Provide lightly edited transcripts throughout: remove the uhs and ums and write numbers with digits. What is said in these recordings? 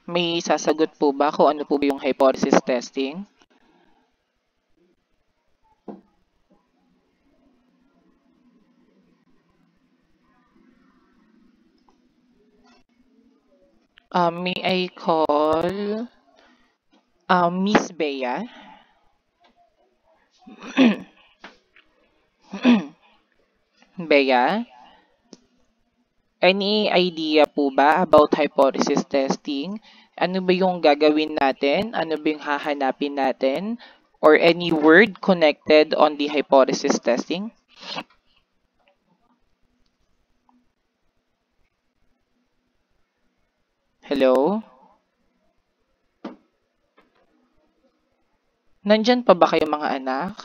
May sasagot po ba kung ano po ba yung hypothesis testing? May I call Miss Bea? Bea? Any idea po ba about hypothesis testing? Ano ba yung gagawin natin? Ano ba yung hahanapin natin? Or any word connected on the hypothesis testing? Hello? Nandyan pa ba kayo mga anak?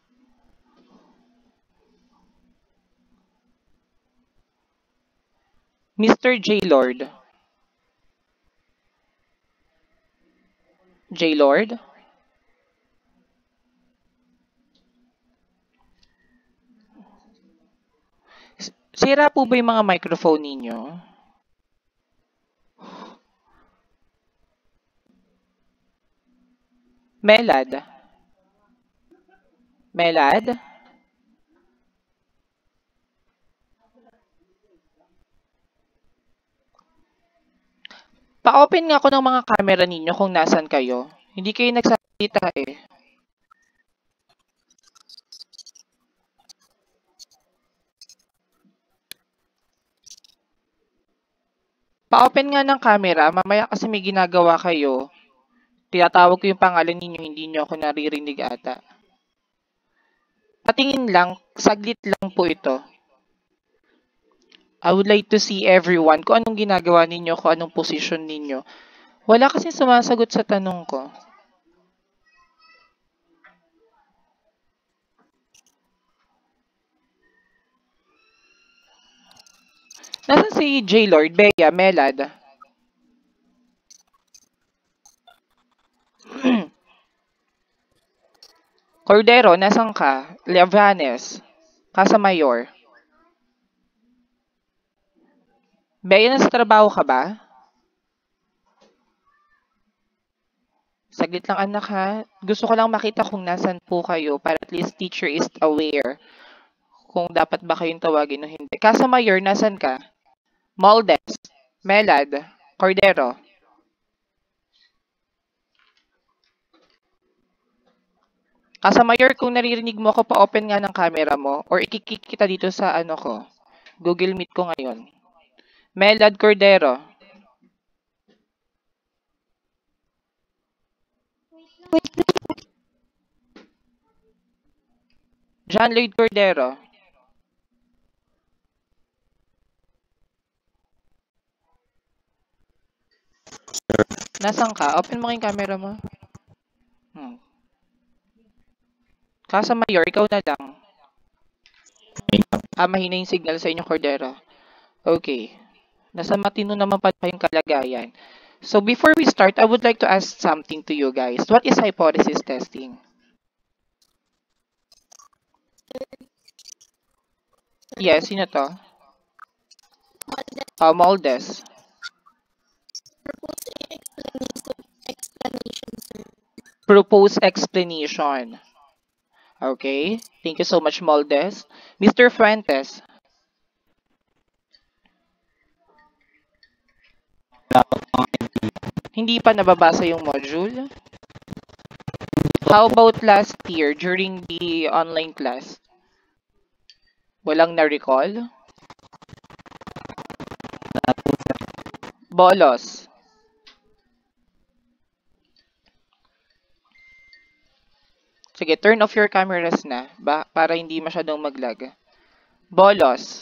Mr. J. Lord? J. Lord? Sira po ba yung mga microphone ninyo? Melad? Melad? Pa-open nga ako ng mga camera ninyo kung nasan kayo. Hindi kayo nagsasalita eh. Pa-open nga ng camera, mamaya kasi may ginagawa kayo. Tinatawag ko yung pangalan ninyo, hindi nyo ako naririnig ata. Patingin lang, saglit lang po ito. I would like to see everyone kung anong ginagawa ninyo, kung anong position ninyo. Wala kasi sumasagot sa tanong ko. Nasaan si J. Lord, Bea, Melad? Cordero, nasan ka? Levanes, Casamayor. Bea, nasa trabaho ka ba? Saglit lang anak ha. Gusto ko lang makita kung nasan po kayo para at least teacher is aware kung dapat ba kayong tawagin o hindi. Casamayor, nasan ka? Moldes, Melad, Cordero. Casamayor, kung naririnig mo ako, pa-open nga ng camera mo or ikikik kita dito sa ano ko. Google Meet ko ngayon. Melad Cordero. John Lloyd Cordero. Nasaan ka? Open mo yung camera mo. Casamayor, ikaw na lang. Mahina yung signal sa inyo, Cordero. Okay. Nasa matino naman pa yung kalagayan. So before we start, I would like to ask something to you guys. What is hypothesis testing? Yes, sino to? Moldes. Propose explanation. Okay. Thank you so much, Moldes. Mr. Fuentes. Hindi pa nababasa yung module? How about last year during the online class? Walang na-recall? Bolos. Sige, turn off your cameras na para hindi masyadong mag-lag. Bolos.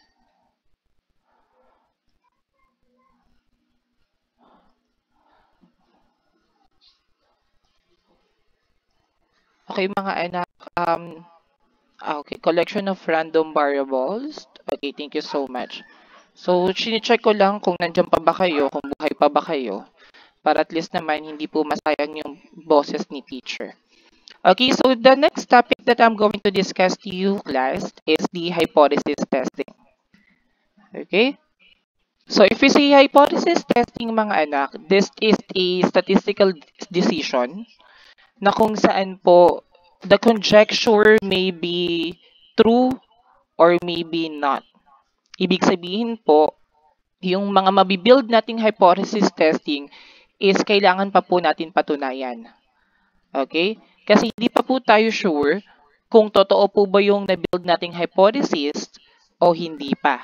Okay, mga anak. Okay, collection of random variables. Okay, thank you so much. So, chine-check ko lang kung nandiyan pa ba kayo, kung buhay pa ba kayo, para at least naman hindi po masayang yung boses ni teacher. Okay, so the next topic that I'm going to discuss to you, class, is the hypothesis testing. Okay? So if we say hypothesis testing mga anak, this is a statistical decision na kung saan po the conjecture may be true or maybe not. Ibig sabihin po, yung mga mabibuild nating hypothesis testing is kailangan pa po natin patunayan. Okay? Kasi hindi pa po tayo sure kung totoo po ba yung na-build nating hypothesis o hindi pa.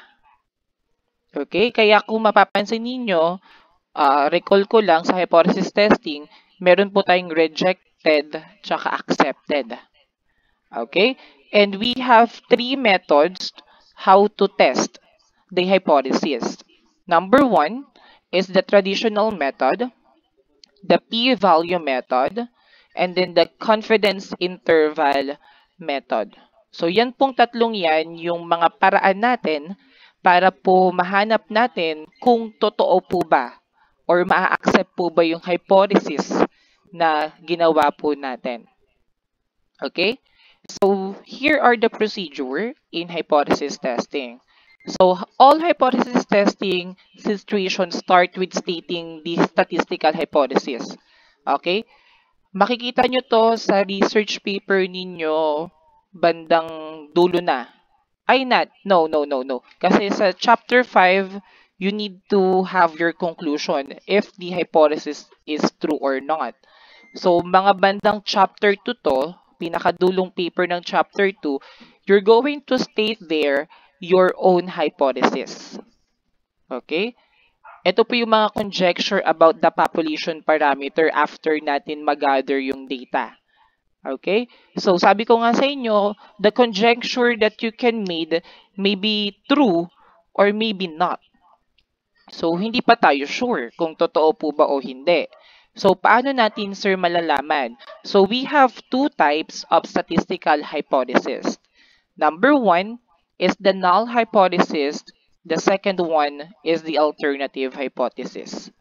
Okay? Kaya kung mapapansin ninyo, recall ko lang sa hypothesis testing, meron po tayong rejected tsaka accepted. Okay? And we have three methods how to test the hypothesis. Number one is the traditional method, the p-value method, and then the confidence interval method. So yan pong tatlong yan yung mga paraan natin para po mahanap natin kung totoo po ba or maa-accept po ba yung hypothesis na ginawa po natin. Okay? So here are the procedure in hypothesis testing. So all hypothesis testing situations start with stating the statistical hypothesis. Okay? Makikita nyo to sa research paper ninyo bandang dulo na. Ay, not. No, no, no, no. Kasi sa chapter 5, you need to have your conclusion if the hypothesis is true or not. So, mga bandang chapter 2 to, pinakadulong paper ng chapter 2, you're going to state there your own hypothesis. Okay? Ito po yung mga conjecture about the population parameter after natin mag-gather yung data. Okay? So, sabi ko nga sa inyo, the conjecture that you can made may be true or maybe not. So, hindi pa tayo sure kung totoo po ba o hindi. So, paano natin, sir, malalaman? So, we have two types of statistical hypothesis. Number one is the null hypothesis. The second one is the alternative hypothesis.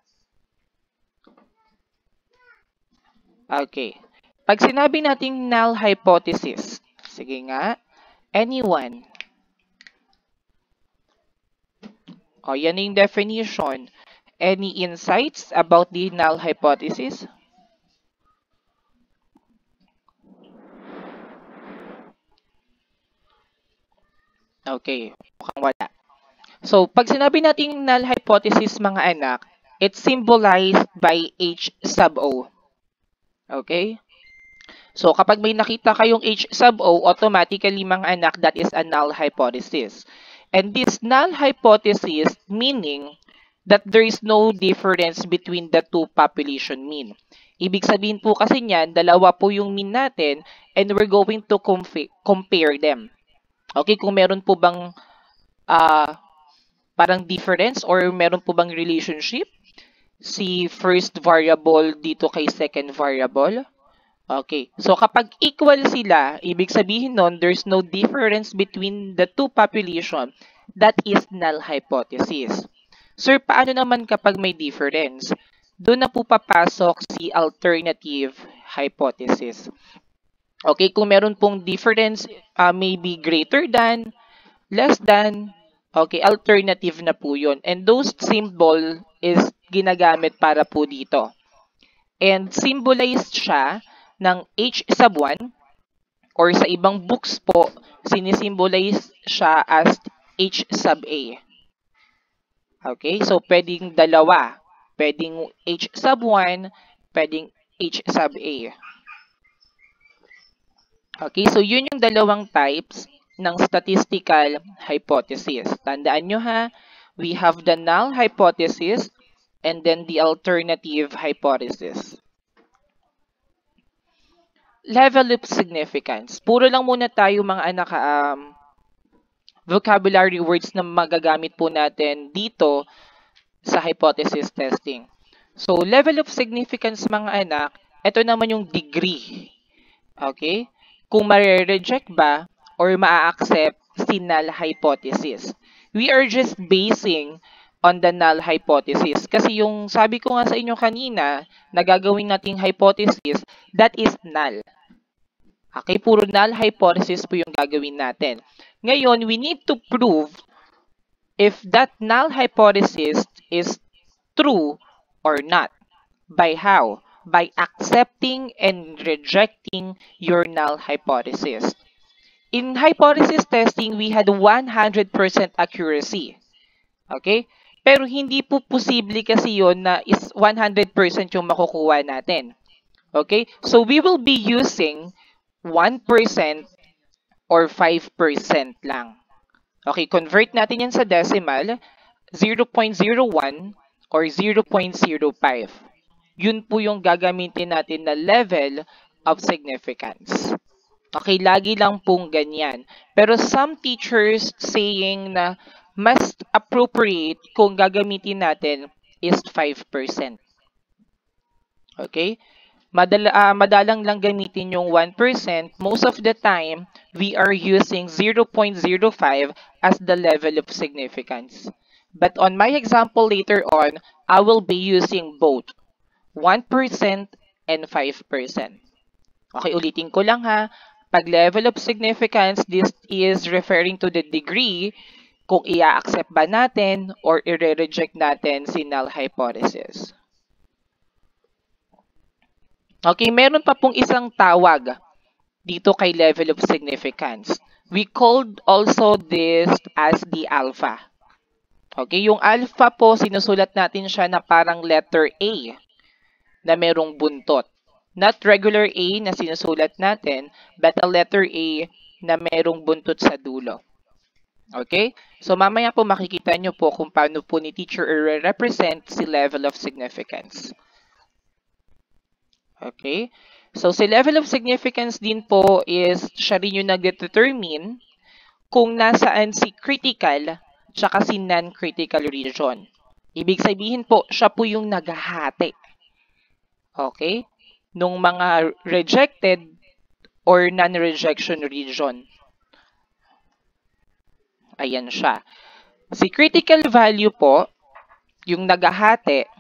Okay. Pag sinabi nating null hypothesis, sige nga, anyone. O, yan yung definition. Any insights about the null hypothesis? Okay, mukhang wala. So, pag sinabi nating null hypothesis mga anak, it's symbolized by H sub O. Okay? So, kapag may nakita kayong H sub O, automatically mga anak, that is a null hypothesis. And this null hypothesis meaning that there is no difference between the two population mean. Ibig sabihin po kasi niyan, dalawa po yung mean natin and we're going to compare them. Okay, kung meron po bang parang difference or meron po bang relationship si first variable dito kay second variable. Okay, so kapag equal sila, ibig sabihin nun, there's no difference between the two population. That is null hypothesis. Sir, paano naman kapag may difference? Doon na po papasok si alternative hypothesis. Okay, kung meron pong difference, maybe greater than, less than, okay, alternative na po yun. And those symbol is ginagamit para po dito. And symbolized siya ng H sub 1 or sa ibang books po, sinisimbolize siya as H sub A. Okay, so pwedeng dalawa. Pwedeng H sub 1, pwedeng H sub A. Okay, so yun yung dalawang types ng statistical hypothesis. Tandaan nyo ha, we have the null hypothesis and then the alternative hypothesis. Level of significance. Puro lang muna tayo mga anak vocabulary words na magagamit po natin dito sa hypothesis testing. So, level of significance mga anak, ito naman yung degree. Okay? Kung ma-reject ba or ma-accept si null hypothesis. We are just basing on the null hypothesis. Kasi yung sabi ko nga sa inyo kanina, na gagawin nating hypothesis, that is null. Okay, puro null hypothesis po yung gagawin natin. Ngayon, we need to prove if that null hypothesis is true or not. By how? By accepting and rejecting your null hypothesis. In hypothesis testing, we had 100% accuracy. Okay? Pero hindi po posible kasi yon na is 100% yung makukuha natin. Okay? So we will be using 1% or 5% lang. Okay, convert natin yan sa decimal, 0.01 or 0.05. Yun po yung gagamitin natin na level of significance. Okay, lagi lang pong ganyan. Pero some teachers saying na mas appropriate kung gagamitin natin is 5%. Okay? Madalang lang gamitin yung 1%. Most of the time, we are using 0.05 as the level of significance. But on my example later on, I will be using both 1% and 5%. Okay, ulitin ko lang ha. Pag level of significance, this is referring to the degree kung i-accept ba natin or i-reject natin si null hypothesis. Okay, meron pa pong isang tawag dito kay level of significance. We called also this as the alpha. Okay, yung alpha po, sinusulat natin siya na parang letter A na merong buntot. Not regular A na sinusulat natin, but a letter A na merong buntot sa dulo. Okay? So mamaya po makikita nyo po kung paano po ni teacher i-represent si level of significance. Okay? So si level of significance din po is siya rin yung nag-determine kung nasaan si critical tsaka si non-critical region. Ibig sabihin po, siya po yung naghahati. Okay? Nung mga rejected or non-rejection region. Ayan siya. Si critical value po, yung naghahati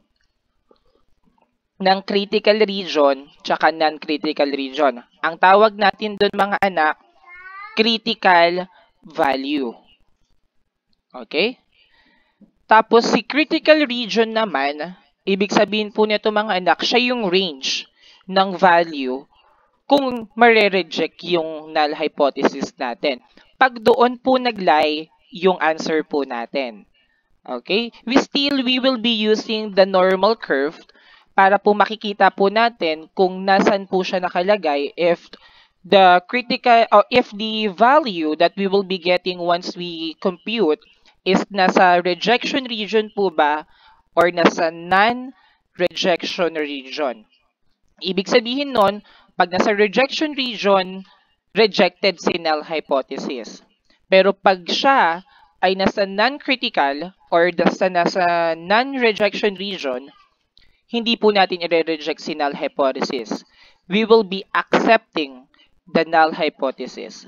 ng critical region tsaka non-critical region. Ang tawag natin doon mga anak, critical value. Okay? Tapos si critical region naman, ibig sabihin po nito mga anak, siya yung range ng value kung mare-reject yung null hypothesis natin. Pag doon po nag-lie yung answer po natin. Okay? We will be using the normal curve para po makikita po natin kung nasan po siya nakalagay if the critical or if the value that we will be getting once we compute is nasa rejection region po ba or nasa non-rejection region. Ibig sabihin nun, pag nasa rejection region, rejected si null hypothesis. Pero pag siya ay nasa non-critical or nasa non-rejection region, hindi po natin i-reject si null hypothesis. We will be accepting the null hypothesis.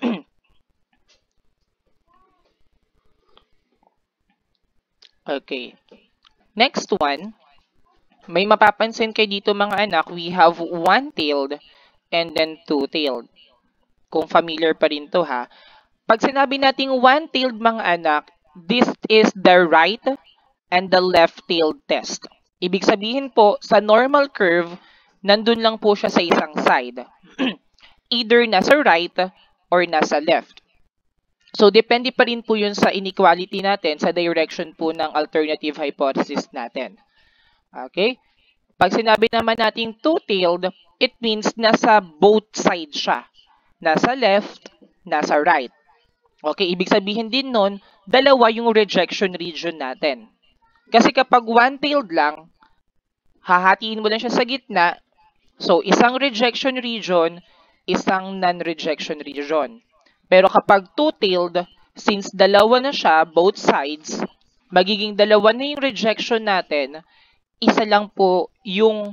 Okay. Next one, may mapapansin kayo dito mga anak, we have one-tailed and then two-tailed. Kung familiar pa rin to ha. Pag sinabi nating one-tailed mga anak, this is the right and the left-tailed test. Ibig sabihin po, sa normal curve, nandun lang po siya sa isang side. Either nasa right or nasa left. So, depende pa rin po yun sa inequality natin, sa direction po ng alternative hypothesis natin. Okay? Pag sinabi naman natin two-tailed, it means nasa both sides siya. Nasa left, nasa right. Okay, ibig sabihin din nun, dalawa yung rejection region natin. Kasi kapag one-tailed lang, hahatiin mo lang siya sa gitna. So, isang rejection region, isang non-rejection region. Pero kapag two-tailed, since dalawa na siya, both sides, magiging dalawa na yung rejection natin, isa lang po yung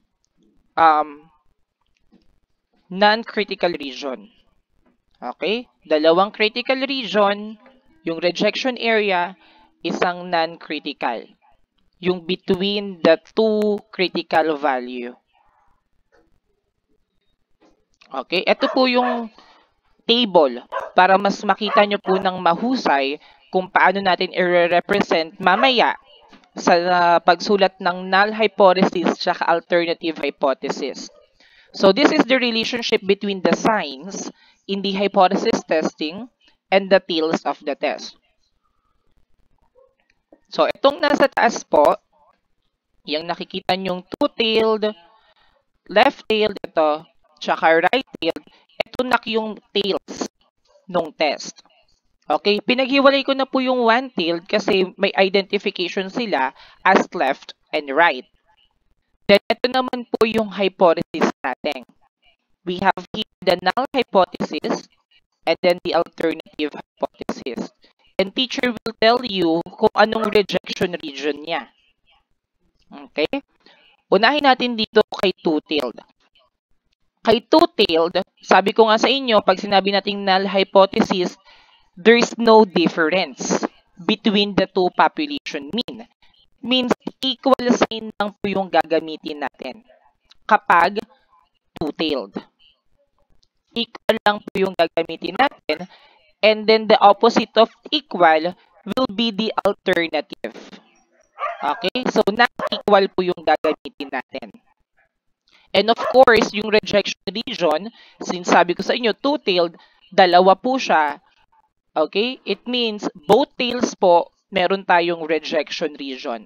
non-critical region. Okay? Dalawang critical region, yung rejection area, isang non-critical. Yung between the two critical value. Okay? Ito po yung table para mas makita nyo po ng mahusay kung paano natin i-represent mamaya sa pagsulat ng null hypothesis tsaka alternative hypothesis. So this is the relationship between the signs in the hypothesis testing and the tails of the test. So itong nasa taas po, yung nakikita nyong two-tailed, left-tailed ito, tsaka right-tailed, ito na yung tails nung test. Okay, pinaghiwalay ko na po yung one-tailed kasi may identification sila as left and right. Then ito naman po yung hypothesis natin. We have here the null hypothesis and then the alternative hypothesis. And teacher will tell you kung anong rejection region niya. Okay? Unahin natin dito kay two-tailed. Kay two-tailed, sabi ko nga sa inyo, pag sinabi nating null hypothesis, there's no difference between the two population mean. Means equal sign lang po yung gagamitin natin kapag two-tailed. Equal lang po yung gagamitin natin, and then the opposite of equal will be the alternative. Okay? So, not equal po yung gagamitin natin. And of course, yung rejection region, since sabi ko sa inyo, two-tailed, dalawa po siya. Okay? It means both tails po, meron tayong rejection region.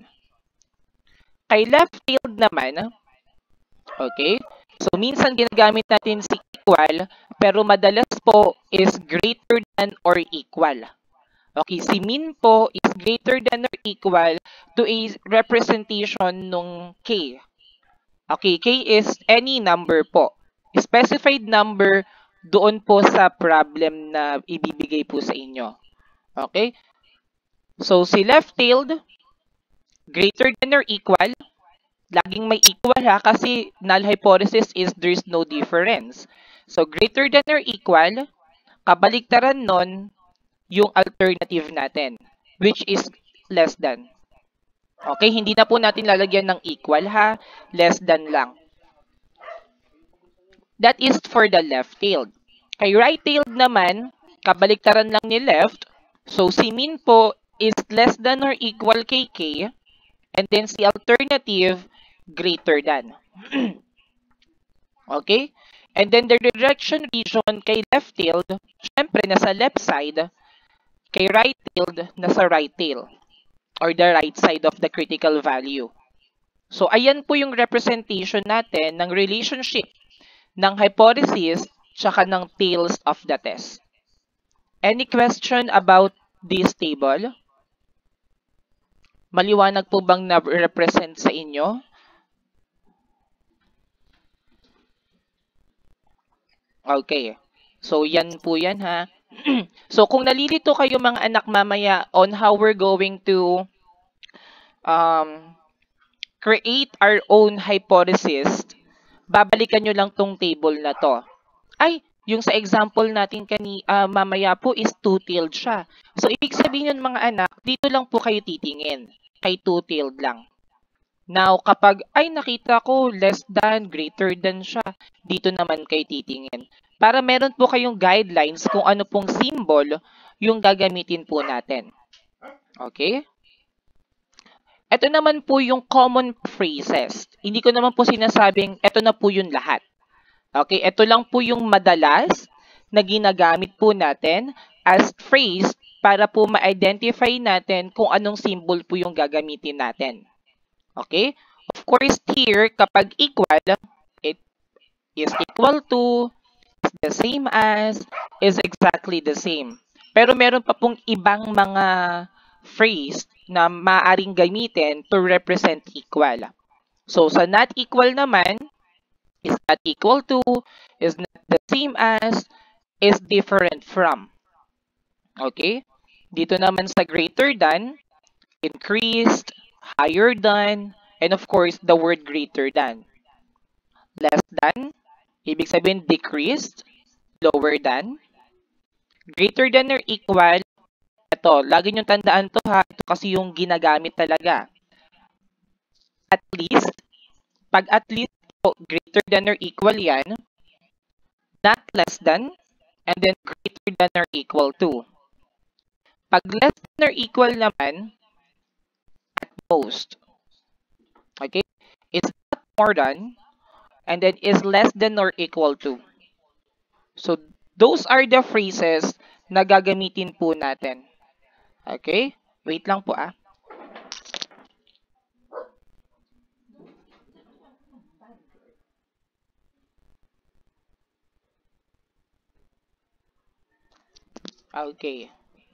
Kay left-tailed naman, okay? So, minsan ginagamit natin si equal, pero madalas po is greater than or equal. Okay, si mean po is greater than or equal to a representation nung k. Okay, k is any number po. Specified number doon po sa problem na ibibigay po sa inyo. Okay? So, si left-tailed, greater than or equal, laging may equal ha kasi null hypothesis is there's no difference. So, greater than or equal, kabaliktaran nun, yung alternative natin, which is less than. Okay, hindi na po natin lalagyan ng equal ha, less than lang. That is for the left-tailed. Kay right-tailed naman, kabaliktaran lang ni left, so si mean po is less than or equal kay k, and then si alternative, greater than. Okay? And then the rejection region kay left-tailed, syempre nasa left side, kay right-tailed, nasa right tail, or the right side of the critical value. So, ayan po yung representation natin ng relationship ng hypothesis tsaka ng tails of the test. Any question about this table? Maliwanag po bang na-represent sa inyo? Okay. So, yan po yan ha. So, kung nalilito kayo mga anak mamaya on how we're going to create our own hypothesis, babalikan nyo lang tong table na to. Ay, yung sa example natin mamaya po is two-tailed siya. So, ibig sabihin yun mga anak, dito lang po kayo titingin. Kay two-tailed lang. Now, kapag ay nakita ko less than, greater than siya, dito naman kayo titingin. Para meron po kayong guidelines kung ano pong symbol yung gagamitin po natin. Okay? Ito naman po yung common phrases. Hindi ko naman po sinasabing ito na po yung lahat. Okay? Ito lang po yung madalas na ginagamit po natin as phrase para po ma-identify natin kung anong symbol po yung gagamitin natin. Okay? Of course, here, kapag equal, it is equal to, is the same as, is exactly the same. Pero meron pa pong ibang mga phrase na maaaring gamitin to represent equal. So, sa not equal naman, is not equal to, is not the same as, is different from. Okay? Dito naman sa greater than, increased, higher than, and of course, the word greater than. Less than, ibig sabihin decreased, lower than. Greater than or equal, ito, lagi nyo tandaan to ha, ito kasi yung ginagamit talaga. At least, pag at least po, greater than or equal yan, not less than, and then greater than or equal to. Pag less than or equal naman, most. Okay? It's not more than, and then is less than or equal to. So, those are the phrases na gagamitin po natin. Okay? Wait lang po ah. Okay.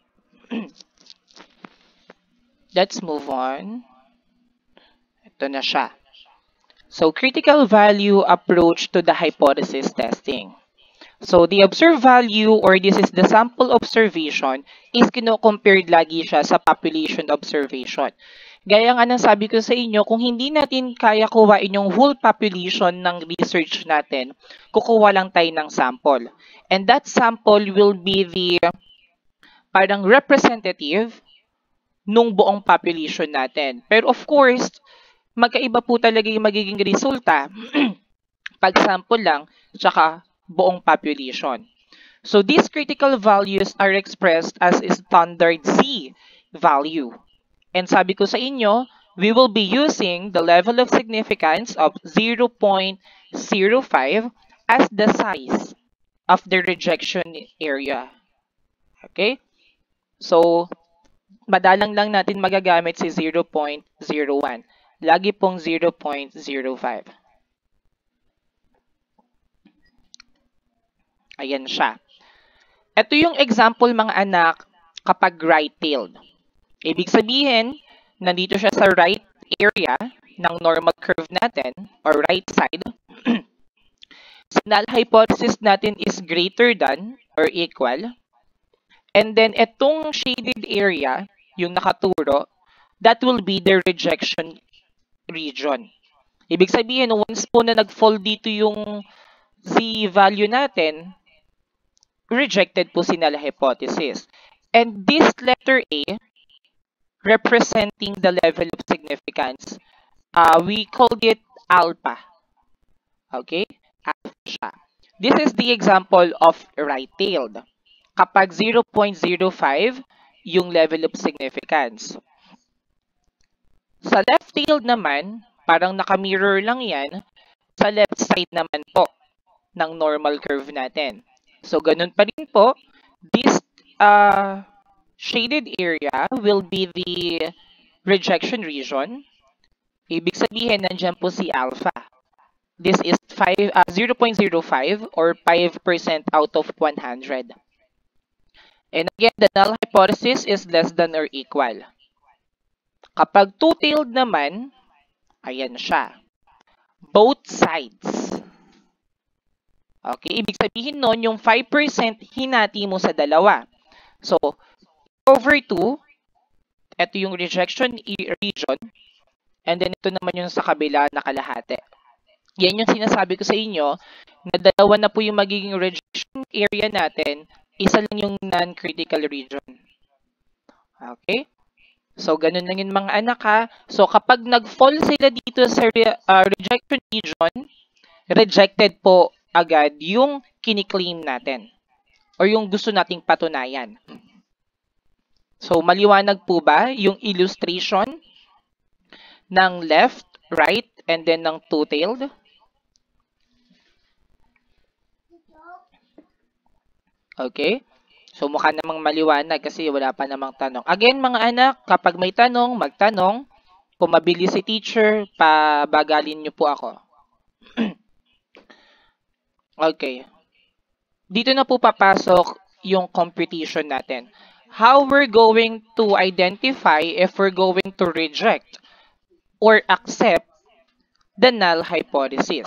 Let's move on. Ito na siya. So, critical value approach to the hypothesis testing. So, the observed value or this is the sample observation is kino-compared lagi siya sa population observation. Gaya nga ng sabi ko sa inyo, kung hindi natin kaya kuhain yung whole population ng research natin, kukuha lang tayo ng sample. And that sample will be the parang representative nung buong population natin. Pero of course, magkaiba po talaga yung magiging resulta pag sample lang tsaka buong population. So these critical values are expressed as a standard Z value. And sabi ko sa inyo, we will be using the level of significance of 0.05 as the size of the rejection area. Okay? So, madalang lang natin magagamit si 0.01. Lagi pong 0.05. Ayan siya. Ito yung example mga anak kapag right-tailed. Ibig sabihin, nandito siya sa right area ng normal curve natin or right side. Null hypothesis natin is greater than or equal. And then itong shaded area, yung nakaturo, that will be the rejection region. Ibig sabihin, once po na nag-fall dito yung Z value natin, rejected po si null hypothesis. And this letter A, representing the level of significance, we called it alpha. Okay? Alpha siya. This is the example of right-tailed. Kapag 0.05 yung level of significance. Sa left-tailed naman, parang naka-mirror lang yan, sa left side naman po ng normal curve natin. So, ganun pa rin po, this shaded area will be the rejection region. Ibig sabihin, nandyan po si alpha. This is 0.05 or 5% out of 100. And again, the null hypothesis is less than or equal. Kapag two-tailed naman, ayan siya. Both sides. Okay, ibig sabihin nun, yung 5% hinati mo sa dalawa. So, over 2, ito yung rejection region, and then ito naman yung sa kabila na kalahati. Yan yung sinasabi ko sa inyo, na dalawa na po yung magiging rejection area natin, isa lang yung non-critical region. Okay? So, ganun lang yung mga anak ha. So, kapag nag-fall sila dito sa rejection region, rejected po agad yung kiniklaim natin or yung gusto nating patunayan. So, maliwanag po ba yung illustration ng left, right, and then ng two-tailed? Okay? So, mukha namang maliwanag kasi wala pa namang tanong. Again, mga anak, kapag may tanong, magtanong. Kung mabilis si teacher, pabagalin niyo po ako. Okay. Dito na po papasok yung computation natin. How we're going to identify if we're going to reject or accept the null hypothesis.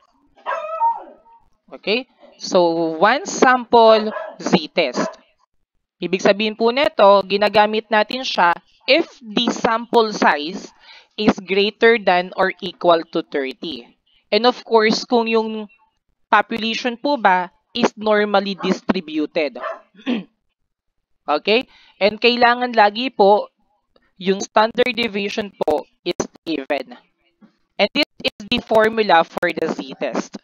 Okay? So, one sample z-test. Ibig sabihin po nito, ginagamit natin siya if the sample size is greater than or equal to 30. And of course, kung yung population po ba is normally distributed. Okay? And kailangan lagi po, yung standard deviation po is even. And this is the formula for the z-test.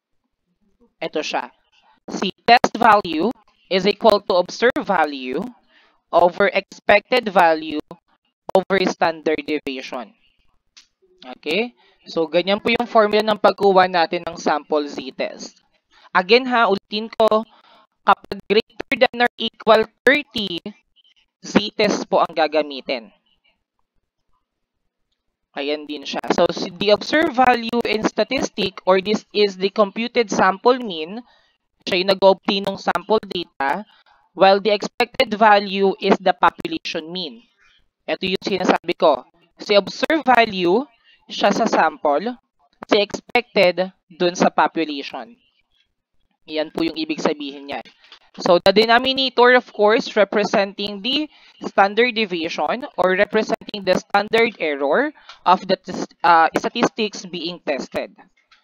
Ito siya. Z-test value is equal to observed value over expected value over standard deviation. Okay? So, ganyan po yung formula ng pagkuha natin ng sample z-test. Again ha, ulitin ko, kapag greater than or equal 30, z-test po ang gagamitin. Ayan din siya. So, the observed value in statistic, or this is the computed sample mean, siya yung nag-obtain ng sample data, while the expected value is the population mean. Ito yung sinasabi ko. Si observed value, siya sa sample, si expected, dun sa population. Yan po yung ibig sabihin niyan. So, the denominator, of course, representing the standard deviation or representing the standard error of the statistics being tested.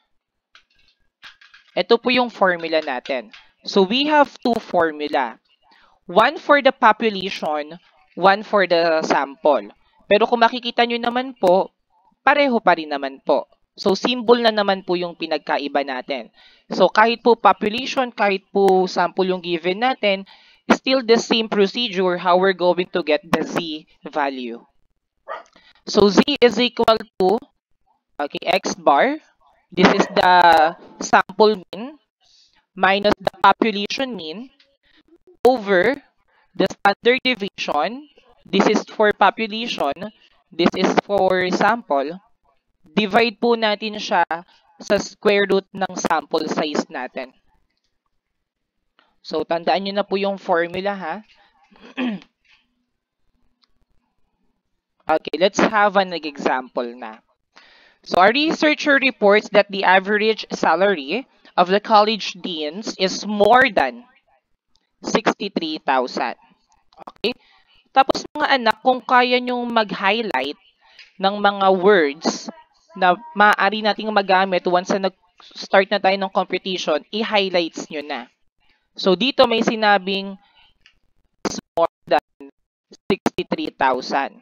Ito po yung formula natin. So, we have two formula. One for the population, one for the sample. Pero kung makikita nyo naman po, pareho pa rin naman po. So, symbol na naman po yung pinagkaiba natin. So, kahit po population, kahit po sample yung given natin, still the same procedure how we're going to get the z value. So, z is equal to, okay, x bar. This is the sample mean minus the population mean over the standard deviation. This is for population. This is for sample. Divide po natin siya sa square root ng sample size natin. So, tandaan nyo na po yung formula ha. Okay, let's have an example na. So, our researcher reports that the average salary of the college deans is more than 63,000. Okay? Tapos mga anak, kung kaya nyong mag-highlight ng mga words na maaari nating magamit once na nag-start na tayo ng competition, i-highlights nyo na. So, dito may sinabing more than 63,000.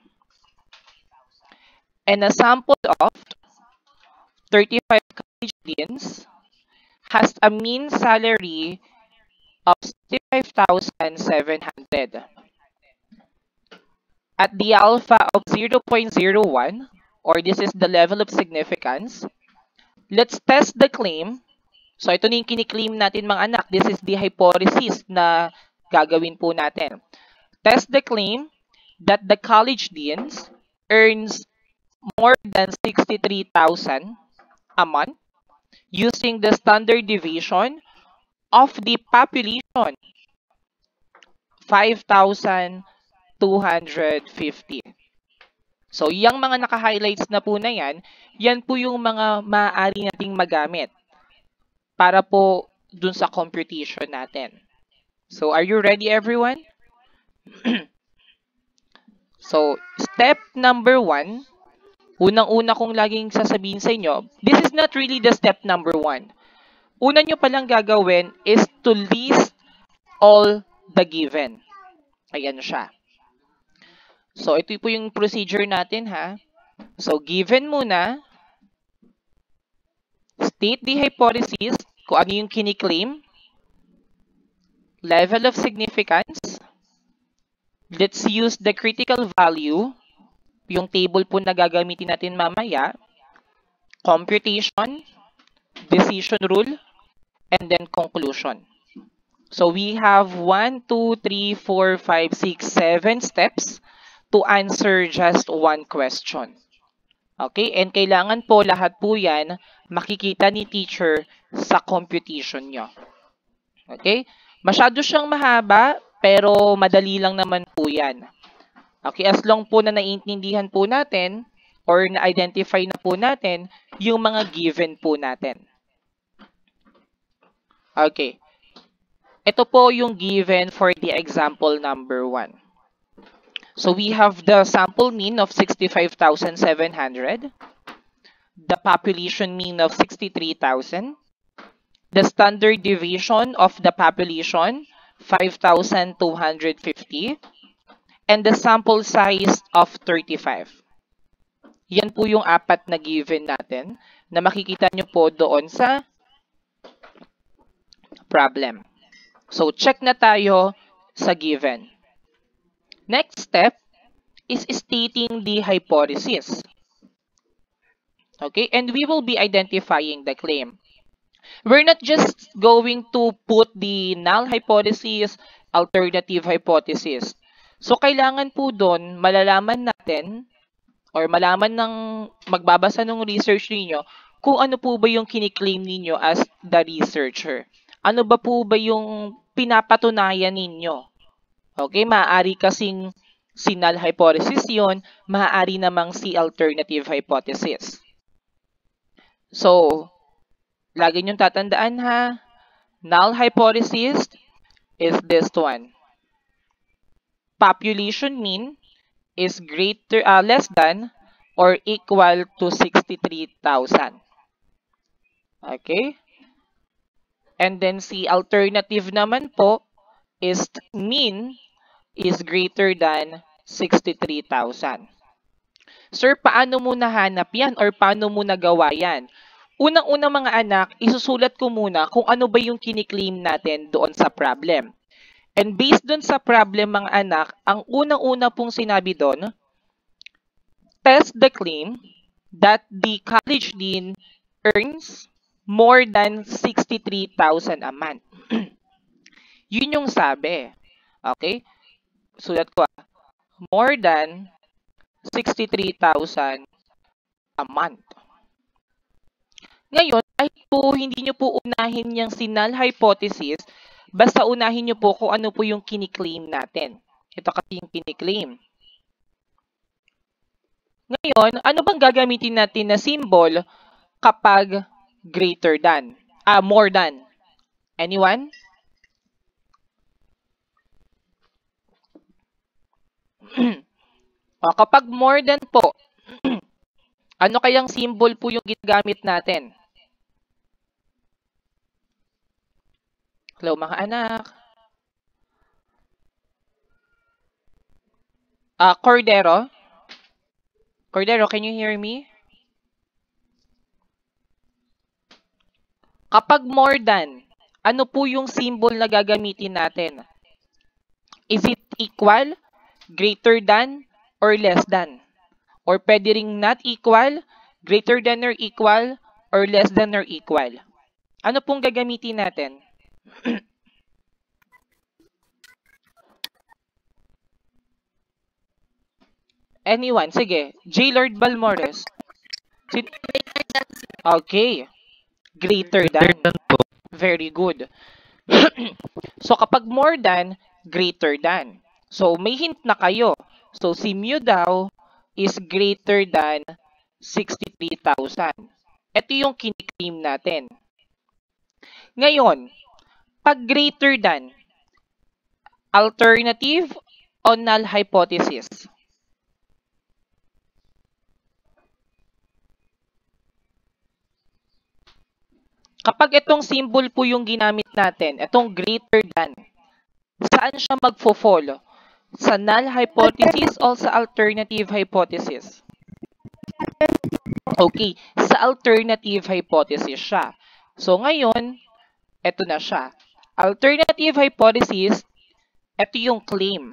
And a sample of 35 college deans has a mean salary of 65,700. At the alpha of 0.01, or this is the level of significance, let's test the claim. So, ito na yung kiniklaim natin mga anak. This is the hypothesis na gagawin po natin. Test the claim that the college deans earns more than 63,000 a month using the standard deviation of the population, 5,250. So, yung mga naka-highlights na po na yan po yung mga maaari nating magamit para po dun sa computation natin. So, are you ready everyone? So, step number 1, unang-una kong laging sasabihin sa inyo, this is not really the step number 1. Una nyo palang gagawin is to list all the given. Ayan siya. So, ito po yung procedure natin ha. So, given muna, state the hypothesis, kung ano yung kiniklaim, level of significance, let's use the critical value, yung table po na gagamitin natin mamaya, computation, decision rule, and then conclusion. So, we have 1, 2, 3, 4, 5, 6, 7 steps to answer just one question. Okay? And kailangan po lahat po yan makikita ni teacher sa computation nyo. Okay? Masyado siyang mahaba, pero madali lang naman po yan. Okay? As long po na naiintindihan po natin or na-identify na po natin yung mga given po natin. Okay. Ito po yung given for the example number 1. So we have the sample mean of 65,700, the population mean of 63,000, the standard deviation of the population 5,250, and the sample size of 35. Yan po yung apat na given natin na makikita nyo po doon sa problem. So check na tayo sa given. Next step is stating the hypothesis. Okay, and we will be identifying the claim. We're not just going to put the null hypothesis, alternative hypothesis. So, kailangan po doon malalaman natin or malaman ng magbabasa ng research ninyo kung ano po ba yung kiniklaim ninyo as the researcher. Ano ba po ba yung pinapatunayan ninyo? Okay, maaari kasing si null hypothesis yon, maaari namang si alternative hypothesis. So, lagi niyong tatandaan ha, null hypothesis is this one. Population mean is less than or equal to 63,000. Okay? And then si alternative naman po is mean is greater than 63,000. Sir, paano mo nahanap yan or paano mo nagawa yan? Unang-unang mga anak, isusulat ko muna kung ano ba yung kiniklaim natin doon sa problem. And based doon sa problem mga anak, ang unang-una pong sinabi doon, test the claim that the college dean earns more than 63,000 a month. Yun yung sabi. Okay? Sulat ko more than 63,000 a month. Ngayon, kahit po hindi nyo po unahin yung null hypothesis, basta unahin nyo po kung ano po yung kiniklaim natin. Ito kasi yung kiniklaim. Ngayon, ano bang gagamitin natin na symbol kapag greater than? More than. Anyone? Kapag more than po, ano kayang symbol po yung ginagamit natin? Hello mga anak. Cordero? Cordero, can you hear me? Kapag more than, ano po yung symbol na gagamitin natin? Is it equal, greater than, or less than? Or pwede ring not equal, greater than or equal, or less than or equal? Ano pong gagamitin natin? Anyone? Sige. J. Lord Balmores. Okay. Greater than. Very good. So, kapag more than, greater than. So, may hint na kayo. So, si mu daw is greater than 63,000. Ito yung kiniklaim natin. Ngayon, pag greater than, alternative o null hypothesis? Kapag itong symbol po yung ginamit natin, itong greater than, saan siya magfo-fall? Sa null hypothesis o sa alternative hypothesis? Okay, sa alternative hypothesis siya. So ngayon, ito na siya. Alternative hypothesis, ito yung claim.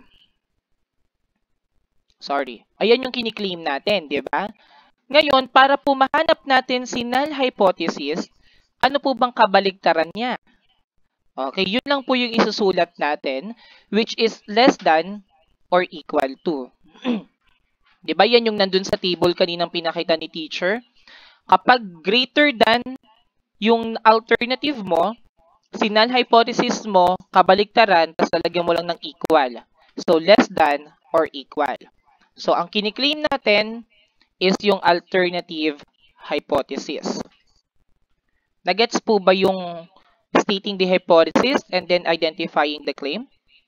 Sorry. Ayan yung kiniklaim natin, di ba? Ngayon, para po mahanap natin si null hypothesis, ano po bang kabaligtaran niya? Okay, yun lang po yung isusulat natin, which is less than or equal to. Di ba yan yung nandun sa table kaninang pinakita ni teacher? Kapag greater than yung alternative mo, si null hypothesis mo, kabaligtaran, tapos lalagyan mo lang ng equal. So, less than or equal. So, ang kiniklaim natin is yung alternative hypothesis. Nagets po ba yung stating the hypothesis and then identifying the claim?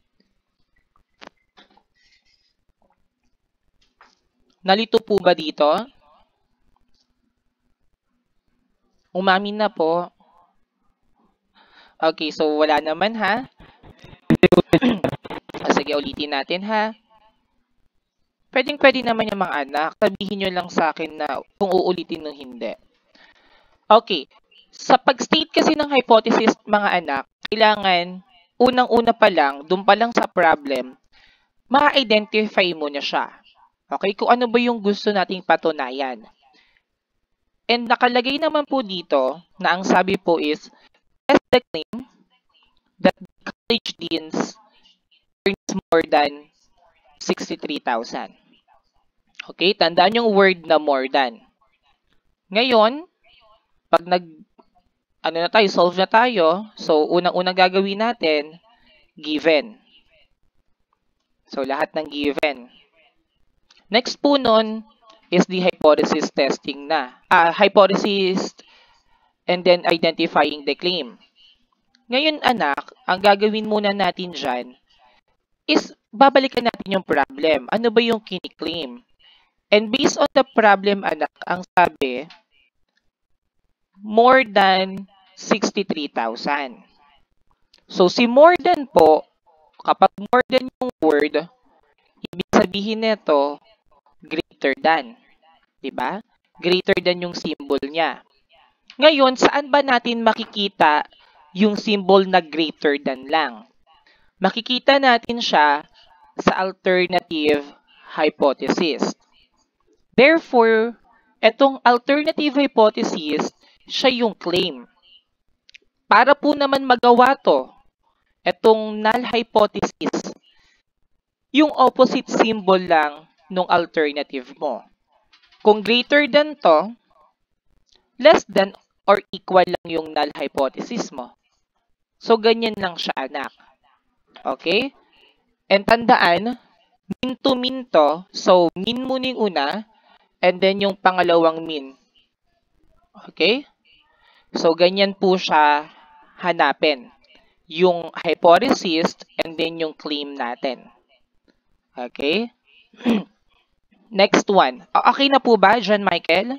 Nalito po ba dito? Umamin na po. Okay, so wala naman ha. Sige, ulitin natin ha. Pwede naman yung mga anak. Sabihin nyo lang sa akin na kung uulitin nung hindi. Okay. Sa pag-state kasi ng hypothesis, mga anak, kailangan, unang-una pa lang, dun pa lang sa problem, ma-identify mo na siya. Okay? Kung ano ba yung gusto nating patunayan. And nakalagay naman po dito na ang sabi po is, test the claim that the college deans earns more than 63,000. Okay? Tandaan yung word na more than. Ngayon, pag solve na tayo, so unang-unang gagawin natin, given. So, lahat ng given. Next po nun is the hypothesis testing na. Hypothesis and then identifying the claim. Ngayon anak, ang gagawin muna natin dyan is babalikan natin yung problem. Ano ba yung kiniklaim? And based on the problem anak, ang sabi, more than 63,000. So si more than po, kapag more than yung word, ibig sabihin nito, greater than. Diba? Greater than yung symbol niya. Ngayon, saan ba natin makikita yung symbol na greater than lang? Makikita natin siya sa alternative hypothesis. Therefore, etong alternative hypothesis, siya yung claim. Para po naman magawa to, etong null hypothesis, yung opposite symbol lang nung alternative mo. Kung greater than to, less than or equal lang yung null hypothesis mo. So, ganyan lang siya, anak. Okay? And tandaan, min to min to. So, min muna yung una, and then yung pangalawang min. Okay? So, ganyan po siya hanapin. Yung hypothesis, and then yung claim natin. Okay? Next one. Okay na po ba, John Michael?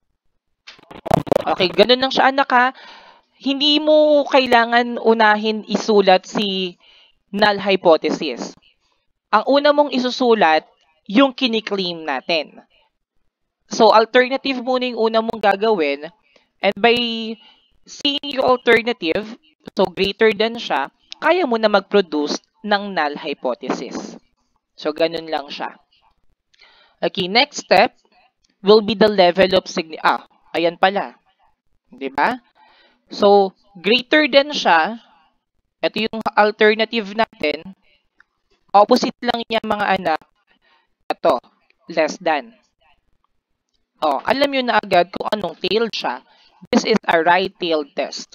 Okay, ganun lang siya, anak ha. Hindi mo kailangan unahin isulat si null hypothesis. Ang una mong isusulat, yung kiniklaim natin. So, alternative muna yung una mong gagawin. And by seeing your alternative, so greater than siya, kaya mo na mag-produce ng null hypothesis. So, ganun lang siya. Okay, next step will be the level of significance. Ayan pala. Diba? So, greater than siya, ito yung alternative natin, opposite lang niya mga anak, ito, less than. Alam nyo na agad kung anong tailed siya. This is a right-tailed test.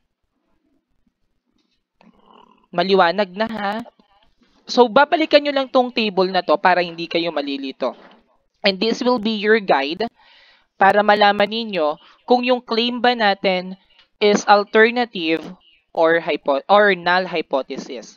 Maliwanag na ha? So, babalikan nyo lang tong table na to para hindi kayo malilito. And this will be your guide para malaman ninyo kung yung claim ba natin is alternative or null hypothesis.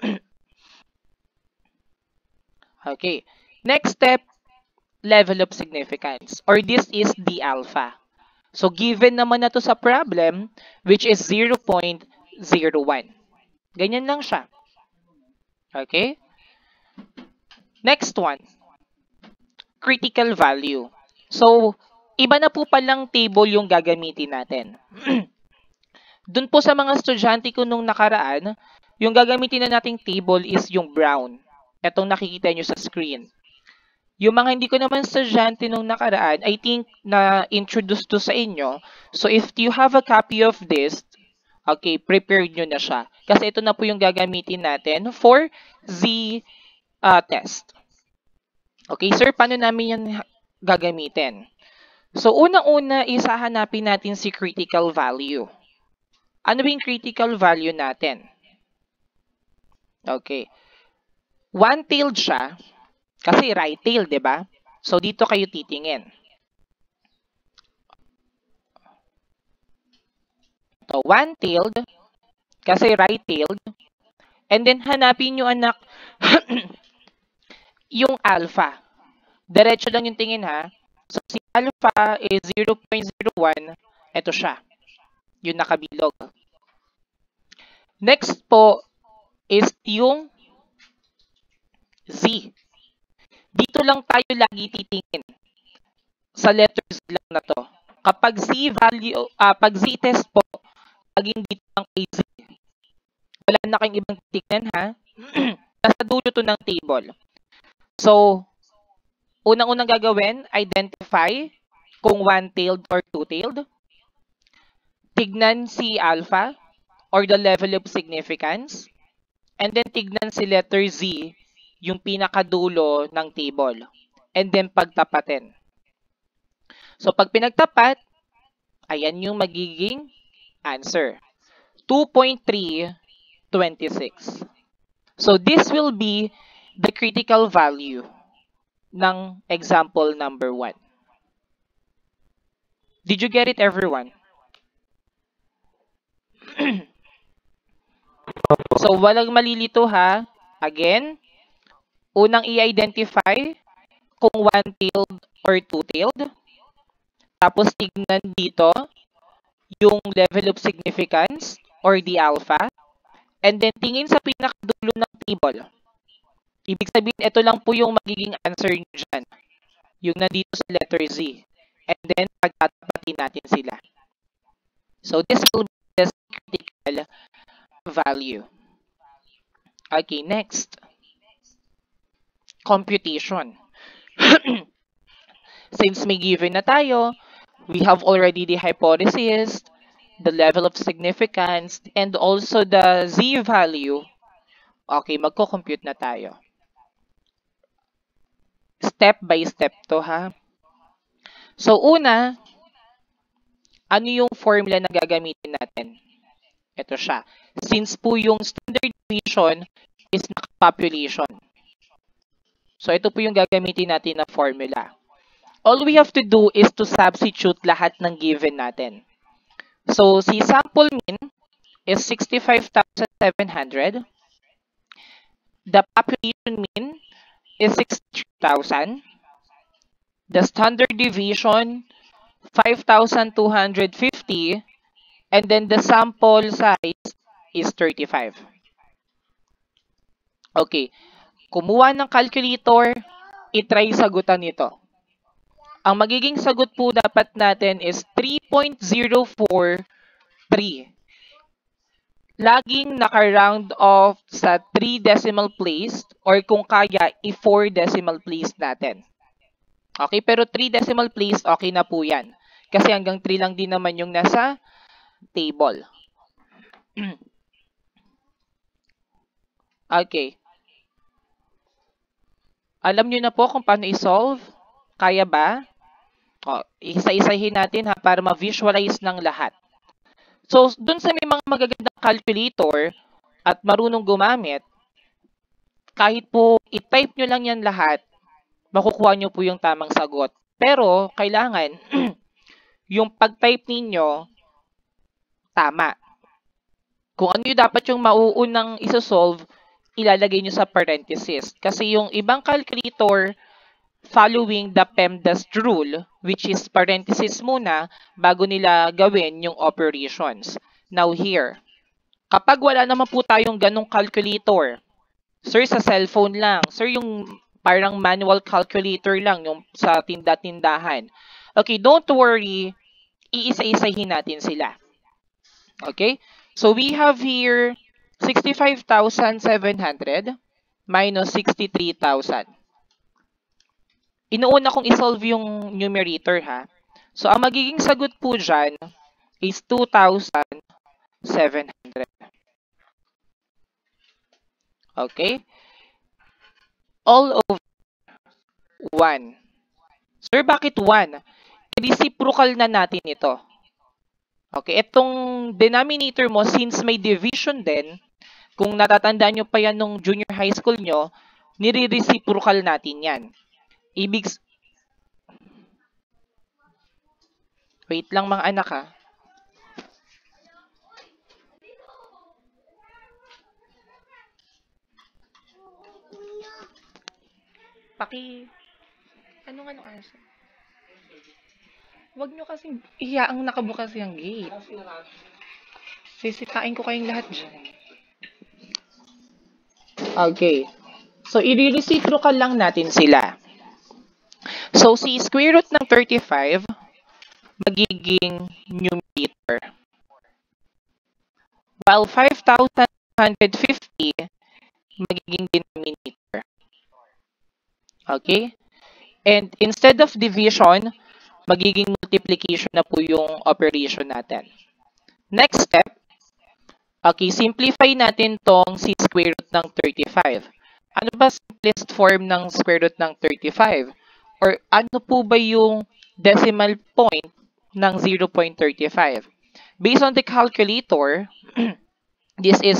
Okay. Next step, level of significance. Or this is the alpha. So, given naman na to sa problem, which is 0.01. Ganyan lang siya. Okay? Next one. Critical value. So, iba na po palang table yung gagamitin natin. Dun po sa mga estudyante ko nung nakaraan, yung gagamitin na nating table is yung brown. Etong nakikita nyo sa screen. Yung mga hindi ko naman estudyante nung nakaraan, I think na introduce to sa inyo. So, if you have a copy of this, okay, prepared nyo na siya. Kasi ito na po yung gagamitin natin for the test. Okay, sir, paano namin yan gagamitin? So, unang-una is hahanapin natin si critical value. Ano ba yung critical value natin? Okay. One-tailed siya, kasi right-tailed, di ba? So, dito kayo titingin. So, one-tailed, kasi right-tailed. And then, hanapin nyo, anak, yung alpha. Diretso lang yung tingin, ha? So, si alpha is 0.01. Ito siya. Yung nakabilog. Next po is yung Z. Dito lang tayo lagi titingin. Sa letters lang na to. Kapag pag Z test po, laging dito lang kay Z. Wala na kayong ibang titingnan, ha? Nasa dulo nyo to ng table. So, unang-unang gagawin, identify kung one-tailed or two-tailed. Tignan si alpha or the level of significance. And then tignan si letter Z, yung pinakadulo ng table. And then pagtapatin. So pag pinagtapat, ayan yung magiging answer. 2.326. So this will be the critical value ng example number 1. Did you get it, everyone? So walang malilito ha. Again, unang i-identify kung one-tailed or two-tailed. Tapos tignan dito yung level of significance or the alpha. And then tingin sa pinakadulo ng table. Ibig sabihin, ito lang po yung magiging answer nyo dyan. Yung nandito sa letter Z. And then pagtatapatin natin sila. So this will be the critical value. Okay, next. Computation. Since may given na tayo, we have already the hypothesis, the level of significance, and also the Z value. Okay, magko-compute na tayo. Step by step to ha. So una, ano yung formula na gagamitin natin? Ito siya. Since po yung standard deviation is naka-population. So ito po yung gagamitin natin na formula. All we have to do is to substitute lahat ng given natin. So si sample mean is 65,700. The population mean is 63,000. The standard deviation 5,250. And then the sample size is 35. Okay. Kumuha ng calculator, itry sagutan nito. Ang magiging sagot po dapat natin is 3.043. Laging naka-round off sa 3 decimal place or kung kaya, i-4 decimal place natin. Okay, pero 3 decimal place, okay na po yan. Kasi hanggang 3 lang din naman yung nasa table. Okay. Alam nyo na po kung paano i-solve? Kaya ba? O, isa-isahin natin ha para ma-visualize ng lahat. So, dun sa may mga magagandang calculator at marunong gumamit, kahit po i-type nyo lang yan lahat, makukuha nyo po yung tamang sagot. Pero, kailangan yung pag-type ninyo, tama. Kung ano yung dapat yung mauunang isa-solve, ilalagay nyo sa parenthesis. Kasi yung ibang calculator, following the PEMDAS rule, which is parenthesis muna bago nila gawin yung operations. Now here, kapag wala naman po tayong ganong calculator, sir, sa cellphone lang, sir, yung parang manual calculator lang, yung sa tinda-tindahan. Okay, don't worry, iisa-isahin natin sila. Okay, so we have here 65,700 minus 63,000. Inuuna kong isolve yung numerator ha. So, ang magiging sagot po dyan is 2,700. Okay? All over 1. Sir, bakit 1? I-reciprocal na natin ito. Okay, itong denominator mo, since may division din, kung natatandaan nyo pa yan nung junior high school nyo, nire-reciprocal natin yan. Wait lang mga anak ha. Anong answer? Huwag nyo kasing iyaang nakabukas yung gate. Sisitain ko kayong lahat dyan. Okay. So, i-reciprocal lang natin sila. So, si square root ng 35, magiging numerator. While 5,150, magiging denominator. Okay? And instead of division, magiging multiplication na po yung operation natin. Next step, okay, simplify natin tong si square root ng 35. Ano ba simplest form ng square root ng 35? Or ano po ba yung decimal point ng 0.35? Based on the calculator, this is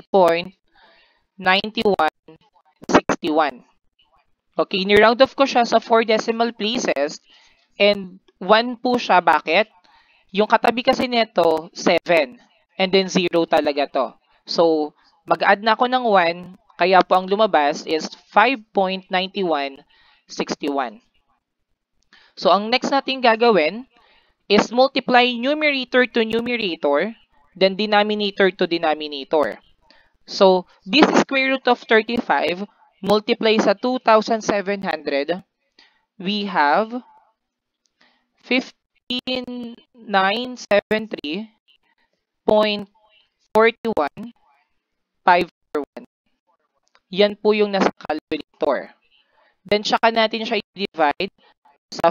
5.9161. Okay, ni-round off ko siya sa 4 decimal places and 1 po siya. Bakit? Yung katabi kasi nito, 7. And then 0 talaga to. So, mag-add na ako ng 1. Kaya po ang lumabas is 5.9161. So, ang next natin gagawin is multiply numerator to numerator, then denominator to denominator. So, this square root of 35 multiply sa 2,700, we have 15,973.41541. Yan po yung nasa calculator. Then, tsaka natin siya i-divide sa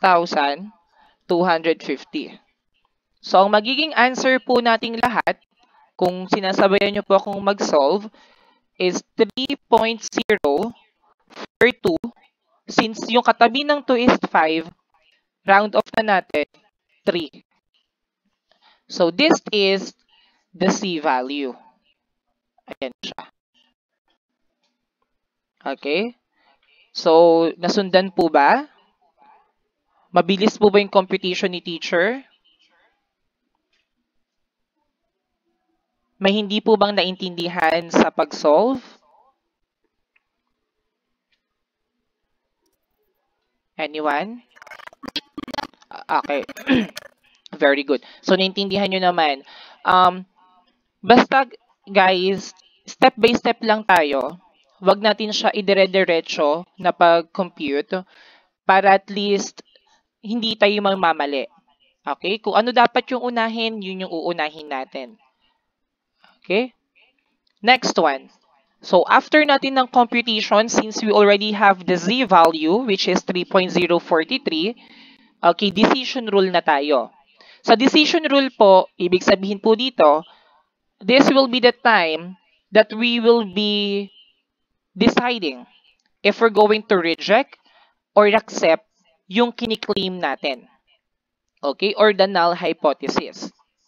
5,250. So, ang magiging answer po nating lahat, kung sinasabayan nyo po akong mag-solve, is 3.042. Since yung katabi ng 2 is 5, round off na natin 3. So, this is the C value. Ayan siya. Okay? So, nasundan po ba? Mabilis po ba yung computation ni teacher? May hindi po bang naintindihan sa pag-solve? Anyone? Okay. Very good. So, naintindihan nyo naman. Basta, guys, step by step lang tayo. Huwag natin siya idire-diretso na pag-compute para at least hindi tayo mamamali. Okay? Kung ano dapat yung unahin, yun yung uunahin natin. Okay? Next one. So, after natin ng computation, since we already have the z value, which is 3.043, okay, decision rule na tayo. Sa decision rule po, ibig sabihin po dito, this will be the time that we will be deciding if we're going to reject or accept yung kiniklaim natin. Okay? Or the null hypothesis.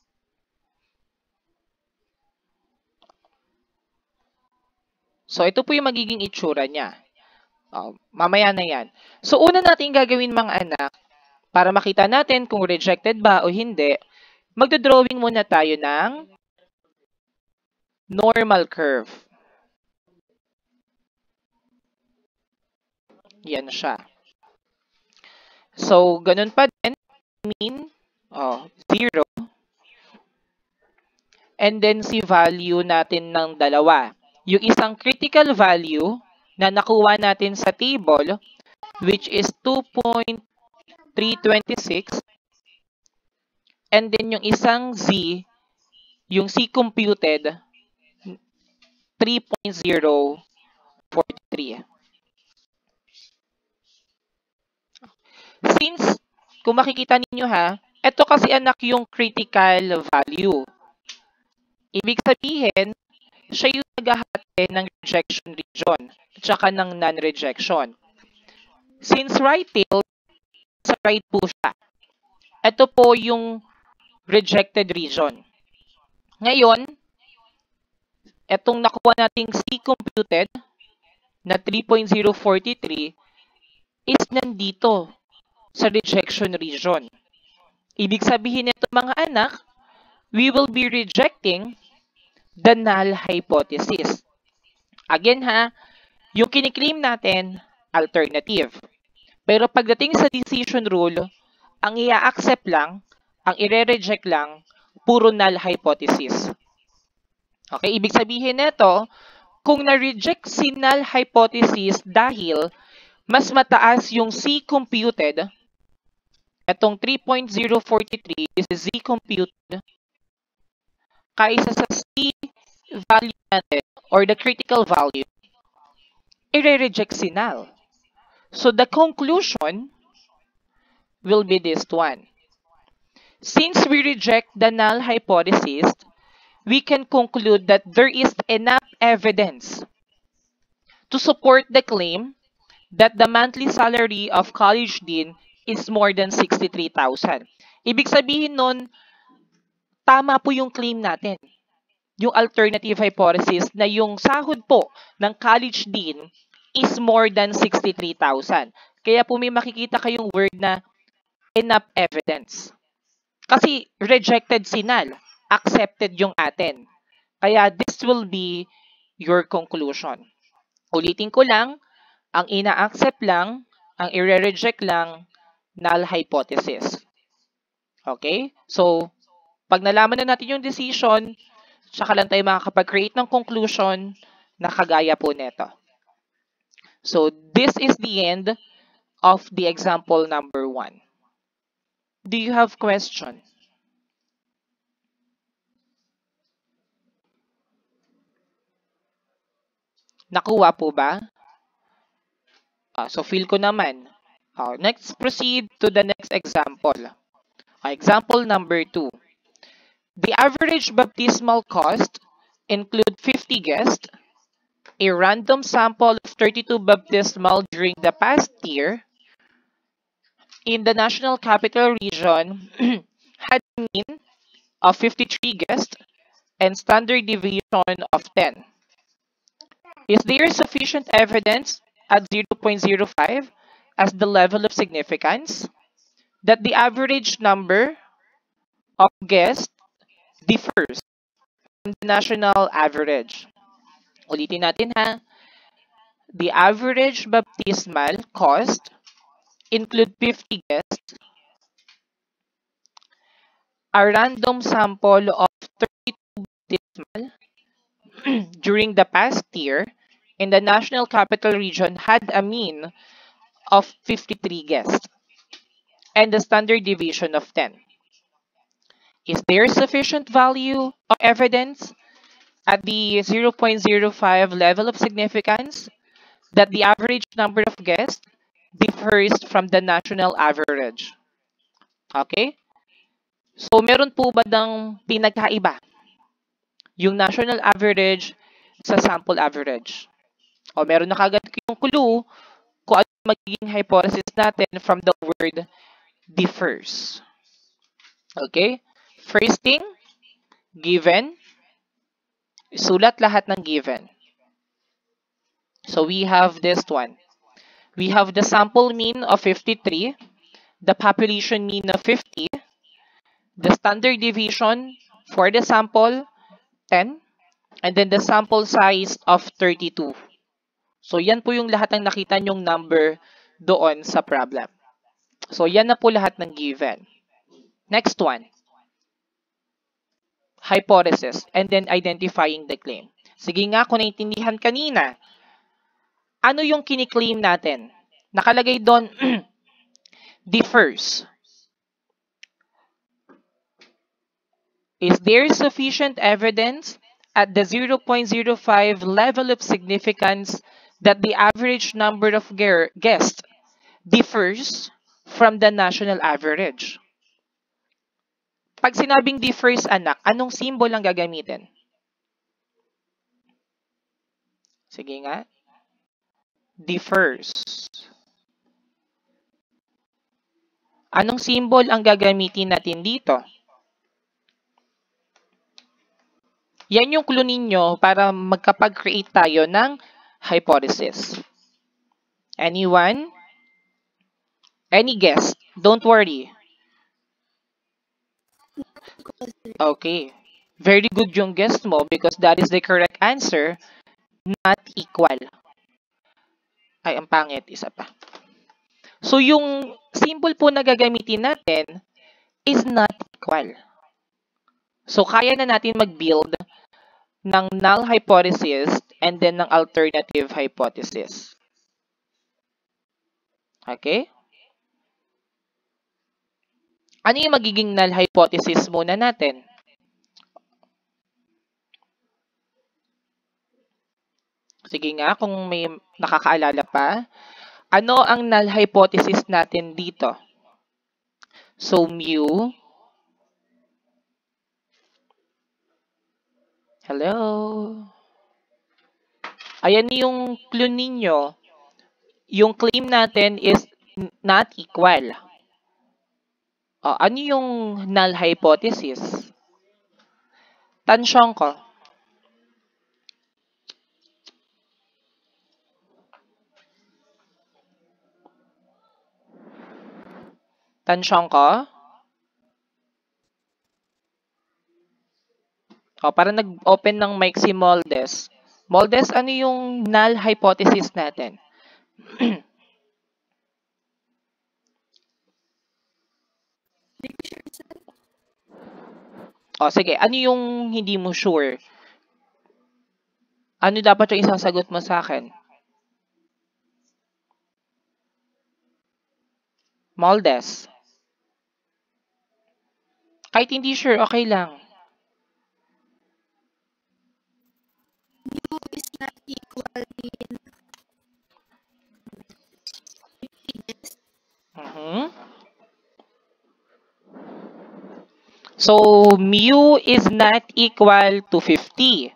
So, ito po yung magiging itsura niya. Mamaya na yan. So, una natin gagawin mga anak, para makita natin kung rejected ba o hindi, magdodrawing muna tayo ng normal curve. Yan siya. So, ganun pa din. Mean, 0. And then, si value natin ng dalawa. Yung isang critical value na nakuha natin sa table, which is 2.326. And then, yung isang z, yung c computed, 3.043. Since, kung makikita ninyo ha, ito kasi anak yung critical value. Ibig sabihin, siya yung naghahati ng rejection region at saka ng non-rejection. Since right-tailed, sa right po siya. Ito po yung rejected region. Ngayon, etong nakuha nating C computed na 3.043 is nandito sa rejection region. Ibig sabihin nito mga anak, we will be rejecting the null hypothesis. Again ha, yung kiniklaim natin, alternative. Pero pagdating sa decision rule, ang i-accept lang, ang i-reject lang, puro null hypothesis. Okay, ibig sabihin nito, kung na-reject si null hypothesis dahil mas mataas yung C computed, itong 3.043, this is Z computed, kaysa sa C value natin, or the critical value, i-reject si null. So the conclusion will be this one. Since we reject the null hypothesis, we can conclude that there is enough evidence to support the claim that the monthly salary of college dean is more than 63,000. Ibig sabihin nun, tama po yung claim natin. Yung alternative hypothesis na yung sahod po ng college dean is more than 63,000. Kaya po may makikita kayong word na enough evidence. Kasi rejected si null, accepted yung atin. Kaya this will be your conclusion. Ulitin ko lang, ang ina-accept lang, ang i-reject lang, null hypothesis. Okay? So, pag nalaman na natin yung decision, saka lang tayo makakapag-create ng conclusion na kagaya po nito. So, this is the end of the example number 1. Do you have question? Nakuha po ba? So, feel ko naman. Next, proceed to the next example. Example number 2. The average baptismal cost include 50 guests, a random sample of 32 baptismal during the past year in the National Capital Region had a mean of 53 guests and standard deviation of 10. Is there sufficient evidence at 0.05 as the level of significance that the average number of guests differs from the national average? Ulitin natin ha. The average baptismal cost include 50 guests, a random sample of 32 baptismal during the past year in the National Capital Region had a mean of 53 guests and the standard deviation of 10. Is there sufficient value of evidence at the 0.05 level of significance that the average number of guests differs from the national average? Okay? So, meron po ba ng pinagkaiba yung national average sa sample average? O meron na kagad yung clue kung ano magiging hypothesis natin from the word differs. Okay? First thing, given. Sulat lahat ng given. So we have this one. We have the sample mean of 53, the population mean of 50, the standard deviation for the sample, 10, and then the sample size of 32. So yan po yung lahat ng nakita nyong number doon sa problem. So yan na po lahat ng given. Next one. Hypothesis and then identifying the claim. Sige nga, kung naintindihan kanina, ano yung kiniklaim natin? Nakalagay doon, differs. Is there sufficient evidence at the 0.05 level of significance that the average number of guests differs from the national average? Pag sinabing differs, anak, anong symbol ang gagamitin? Sige nga. Differs. Anong symbol ang gagamitin natin dito? Yan yung clue ninyo para magkapag-create tayo ng hypothesis. Anyone? Any guess? Don't worry. Okay. Very good yung guess mo because that is the correct answer. Not equal. Ay, ang pangit. Isa pa. So, yung symbol po na gagamitin natin is not equal. So, kaya na natin mag-build ng null hypothesis and then ng alternative hypothesis. Okay? Ano yung magiging null hypothesis muna natin? Sige nga, kung may nakakaalala pa. Ano ang null hypothesis natin dito? So, mu, hello? Ayan yung clue ninyo. Yung claim natin is not equal. Ano yung null hypothesis? Tansyon ko. Tansyon ko. Para nag-open ng mic si Moldes. Moldes, ano yung null hypothesis natin? Sige. Ano yung hindi mo sure? Ano dapat yung isasagot mo sa akin? Moldes. Kahit hindi sure, okay lang. Mu is not equal in So, mu is not equal to 50.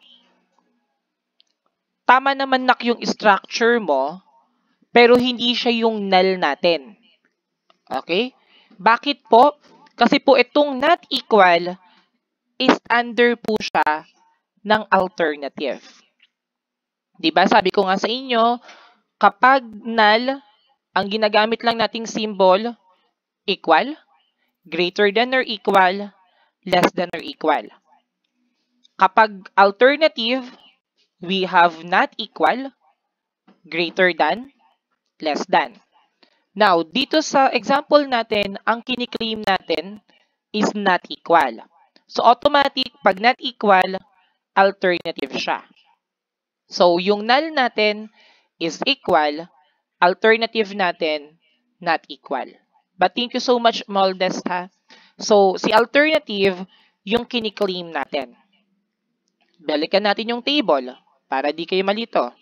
Tama naman nak yung structure mo, pero hindi siya yung null natin. Okay? Bakit po? Kasi po itong not equal is under po siya ng alternative. Diba? Sabi ko nga sa inyo, kapag null, ang ginagamit lang nating symbol, equal, greater than or equal, less than or equal. Kapag alternative, we have not equal, greater than, less than. Now, dito sa example natin, ang kiniklaim natin is not equal. So, automatic, pag not equal, alternative siya. So, yung null natin is equal, alternative natin, not equal. But thank you so much, Moldes, ha? So, si alternative, yung kiniklaim natin. Balikan natin yung table para di kayo malito.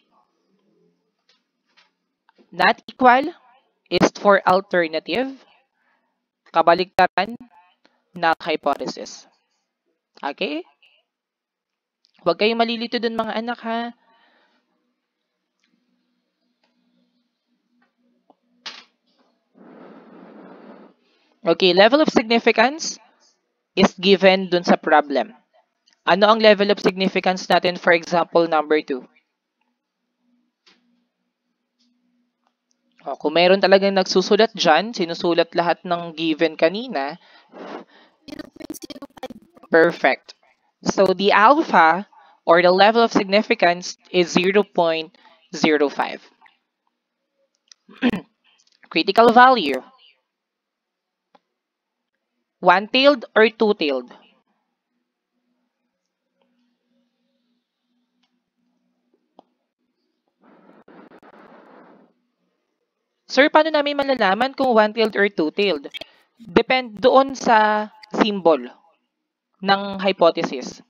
Not equal is for alternative. Kabaligtaran, null hypothesis. Okay? Huwag kayong malilito dun mga anak, ha? Okay, level of significance is given dun sa problem. Ano ang level of significance natin for example number 2? Kung meron talagang nagsusulat dyan, sinusulat lahat ng given kanina, 0.05. perfect. So the alpha or the level of significance is 0.05. Critical value. One-tailed or two-tailed? Sir, paano namin malalaman kung one-tailed or two-tailed? Depend doon sa symbol ng hypothesis.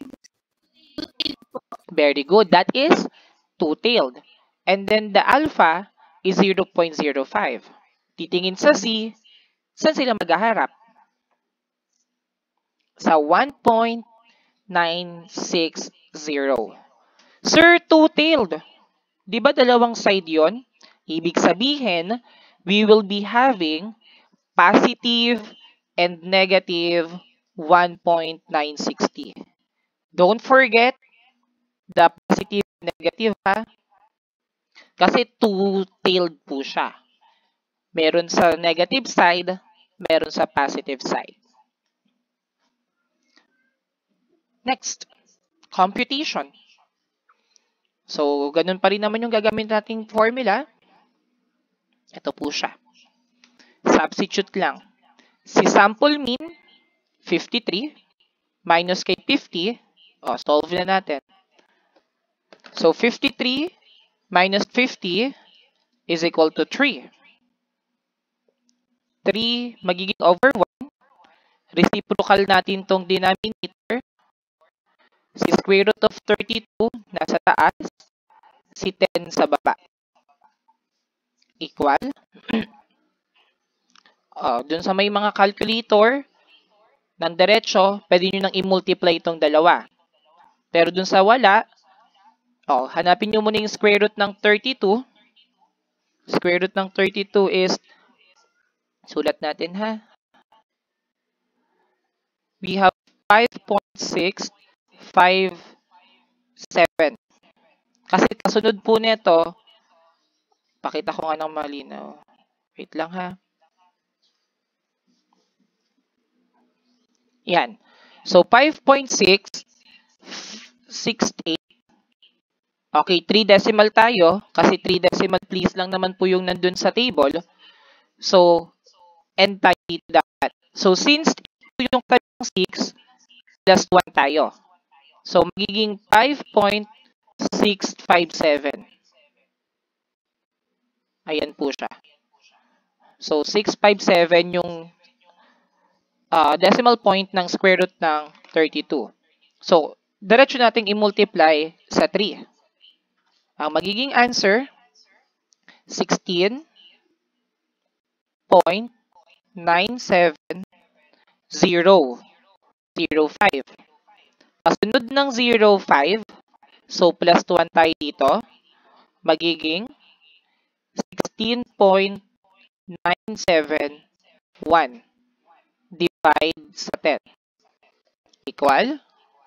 Very good. That is two-tailed. And then the alpha is 0.05. Titingin sa C, saan sila maghaharap? Sa 1.960. Sir, two-tailed. Di ba dalawang side yon? Ibig sabihin, we will be having positive and negative 1.960. Don't forget the positive and negative, ha? Kasi two-tailed po siya. Meron sa negative side, meron sa positive side. Next, computation. So, ganun pa rin naman yung gagamit nating formula. Ito po siya. Substitute lang. Si sample mean, 53, minus kay 50, solve na natin. So, 53 minus 50 is equal to 3. 3 magiging over 1. Reciprocal natin tong denominator. Si square root of 32 nasa taas, si 10 sa baba. equal. Dun sa may mga calculator ng diretso, pwede nyo nang i-multiply itong dalawa. Pero dun sa wala, hanapin nyo muna yung square root ng 32. Square root ng 32 is, sulat natin ha. We have 5.657. Kasi kasunod po nito, pakita ko nga ng malinaw. Wait lang ha. Yan. So, 5.668. Okay, 3 decimal tayo. Kasi 3 decimal place lang naman po yung nandun sa table. So, end tayo dito dapat. So, since yung kanyang 6, plus 1 tayo. So, magiging 5.657. Ayan po siya. So, 657 yung decimal point ng square root ng 32. So, diretso nating i-multiply sa 3. Ang magiging answer, 16.97005. Kasunod ng 05, so plus 1 tayo dito, magiging 16.971 divide sa 10 equal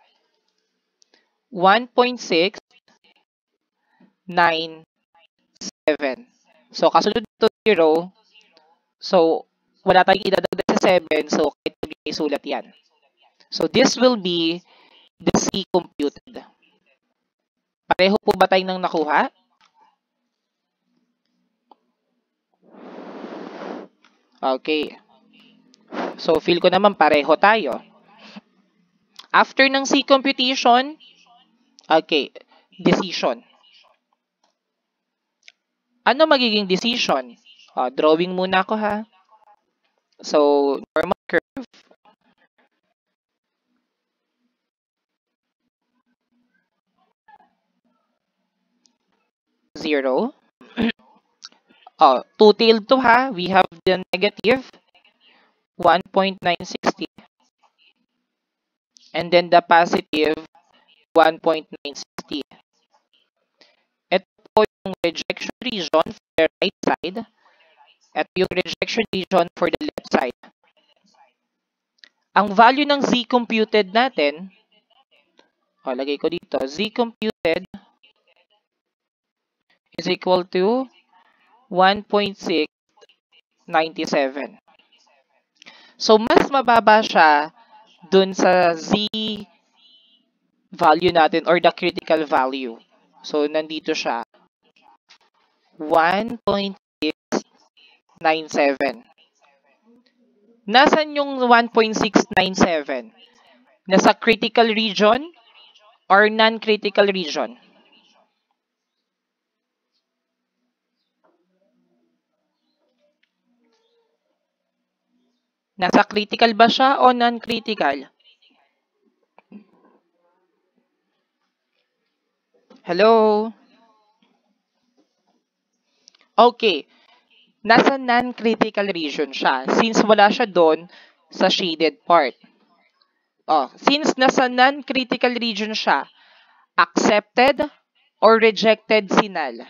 1.697. So, kasunod ito 0. So, wala tayong idadagdag sa 7. So, kahit isulat yan. So, this will be the C computed. Pareho po ba tayong nang nakuha? Okay. So, feel ko naman pareho tayo. After ng C computation, okay, decision. Ano magiging decision? Drawing muna ako ha. So, normal curve. Zero. Two-tailed to ha. We have the negative 1.960. And then the positive 1.960. Ito po yung rejection region for the right side. Ito yung rejection region for the left side. Ang value ng Z computed natin, lagay ko dito, Z computed is equal to 1.697. So, mas mababa siya dun sa Z value natin or the critical value. So, nandito siya. 1.697. Nasaan yung 1.697? Nasa critical region or non-critical region? Nasa critical ba siya o non-critical? Hello? Okay. Nasa non-critical region siya since wala siya doon sa shaded part. Since nasa non-critical region siya, accepted or rejected si null?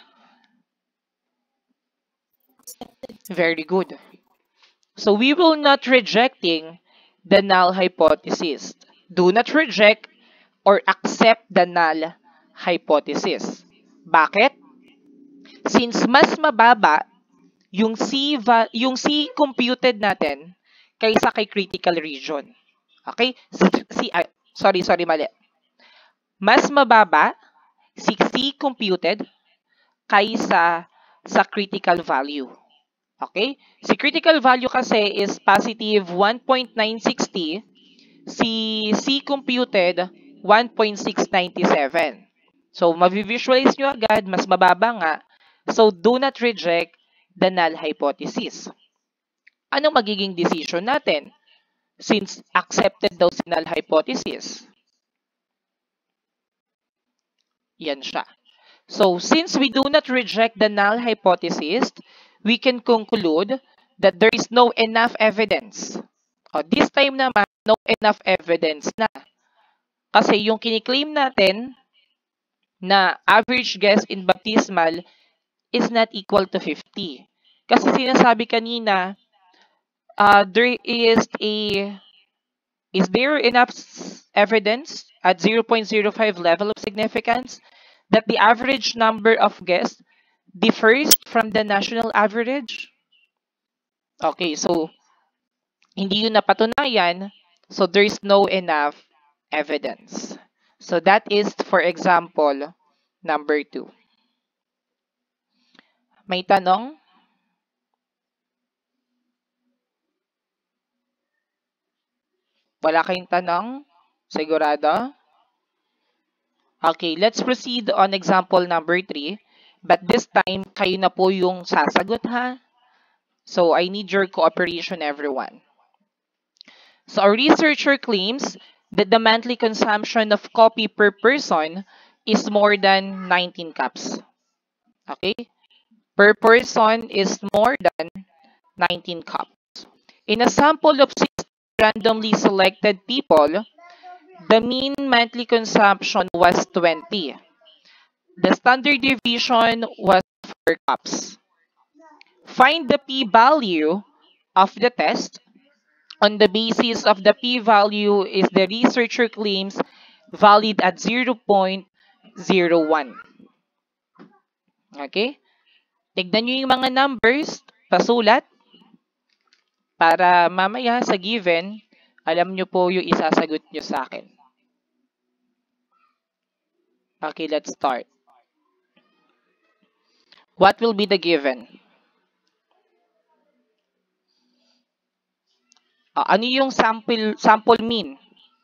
Very good. So we will not rejecting the null hypothesis. Do not reject or accept the null hypothesis. Bakit? Since mas mababa yung C computed natin kaysa kay critical region. Okay? Sorry, mali. Mas mababa si C computed kaysa sa critical value. Okay? Si critical value kasi is positive 1.960. Si C computed 1.697. So, ma-visualize nyo agad, mas mababa nga. So, do not reject the null hypothesis. Anong magiging decision natin? Since accepted daw si null hypothesis. Yan siya. So, since we do not reject the null hypothesis, we can conclude that there is no enough evidence. This time naman, no enough evidence na. Kasi yung kiniklaim natin na average guess in baptismal is not equal to 50. Kasi sinasabi kanina, there is there enough evidence at 0.05 level of significance that the average number of guests differs from the national average? Okay, so hindi yun napatunayan, so there is no enough evidence. So that is, for example, number 2. May tanong? Wala kayong tanong? Sigurado? Okay, let's proceed on example number 3. But this time, kayo na po yung sasagot, ha? So I need your cooperation, everyone. So a researcher claims that the monthly consumption of coffee per person is more than 19 cups. Okay? Per person is more than 19 cups. In a sample of 6 randomly selected people, the mean monthly consumption was 20. The standard deviation was 4 cups. Find the p-value of the test. On the basis of the p-value is the researcher claims valid at 0.01. Okay? Tignan nyo yung mga numbers, pasulat, para mamaya sa given, alam nyo po yung isasagot nyo sa akin. Okay, let's start. What will be the given? Ano yung sample mean?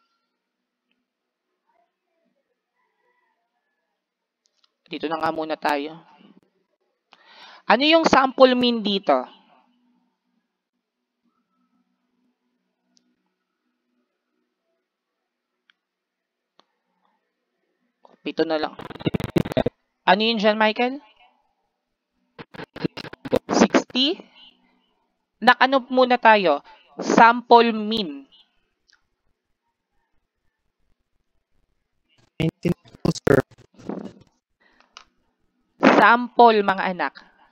Dito na nga muna tayo. Ano yung sample mean dito? Pito na lang. Ano yun dyan, Michael? 60? Ano muna tayo? Sample mean. 19 po, sir. Sample, mga anak.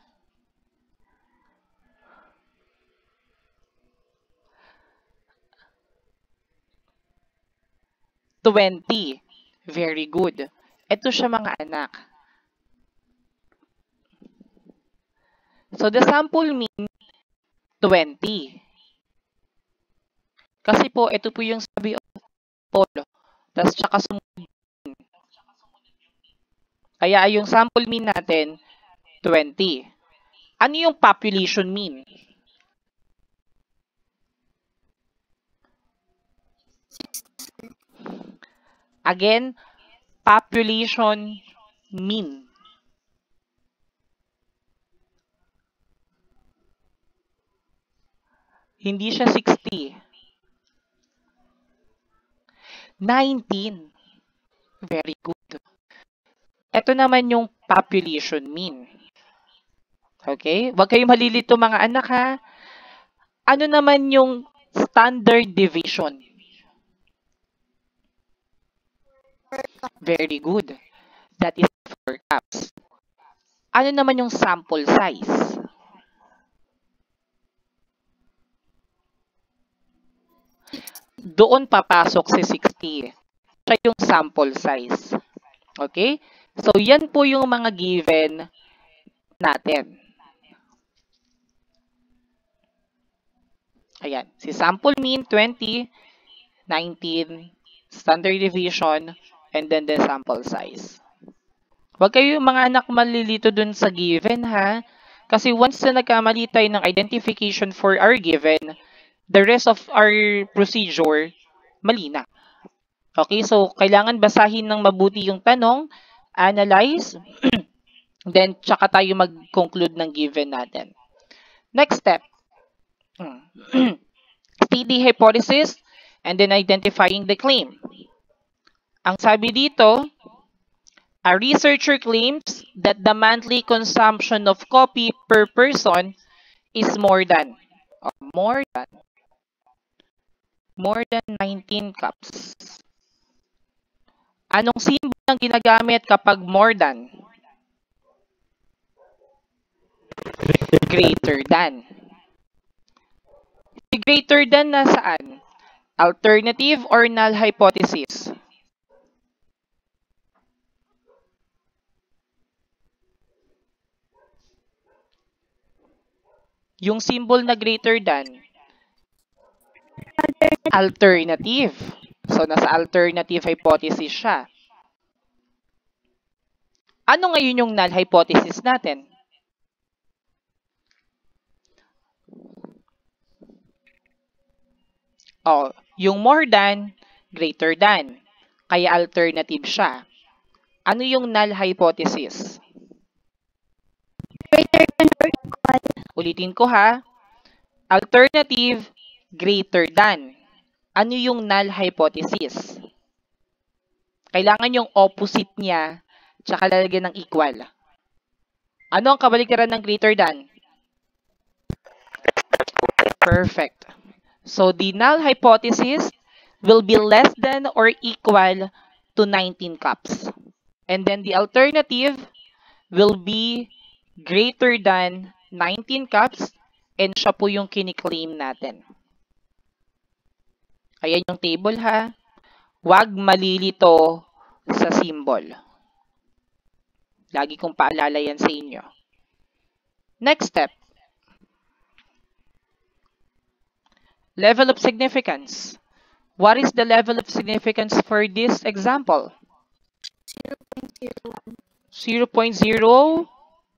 $20. Very good. Ito siya, mga anak. So, the sample mean, 20. Kasi po, ito po yung sabi of sample. Tapos, tsaka sumunod. Kaya, yung sample mean natin, 20. Ano yung population mean? Again, population mean. Hindi siya 60. 19. Very good. Ito naman yung population mean. Okay? Huwag kayong malilito, mga anak, ha? Ano naman yung standard deviation? Very good. That is 4 cups. Ano naman yung sample size? Doon papasok si 60. Siya yung sample size. Okay? So, yan po yung mga given natin. Ayan. Si sample mean, 20, 19, standard deviation, and then the sample size. Huwag kayo mga anak malilito dun sa given, ha? Kasi once na nagkamali tayo ng identification for our given, the rest of our procedure, mali na. Okay, so kailangan basahin ng mabuti yung tanong, analyze, then tsaka tayo mag-conclude ng given natin. Next step. State the hypothesis and then identifying the claim. Ang sabi dito, a researcher claims that the monthly consumption of coffee per person is more than. More than 19 cups. Anong symbol ang ginagamit kapag more than? Greater than. Si greater than nasaan? Alternative or null hypothesis? Yung symbol na greater than, alternative. So, nasa alternative hypothesis siya. Ano ngayon yung null hypothesis natin? Oh, yung more than, greater than. Kaya alternative siya. Ano yung null hypothesis? Greater than or equal. Ulitin ko ha. Alternative, greater than. Ano yung null hypothesis? Kailangan yung opposite niya, tsaka lalagyan ng equal. Ano ang kabaliktaran ng greater than? Perfect. So, the null hypothesis will be less than or equal to 19 cups. And then the alternative will be greater than 19 cups, and siya po yung kiniklaim natin. Ayan yung table ha. Huwag malilito sa symbol. Lagi kong paalala yan sa inyo. Next step. Level of significance. What is the level of significance for this example? 0.01. 0.01.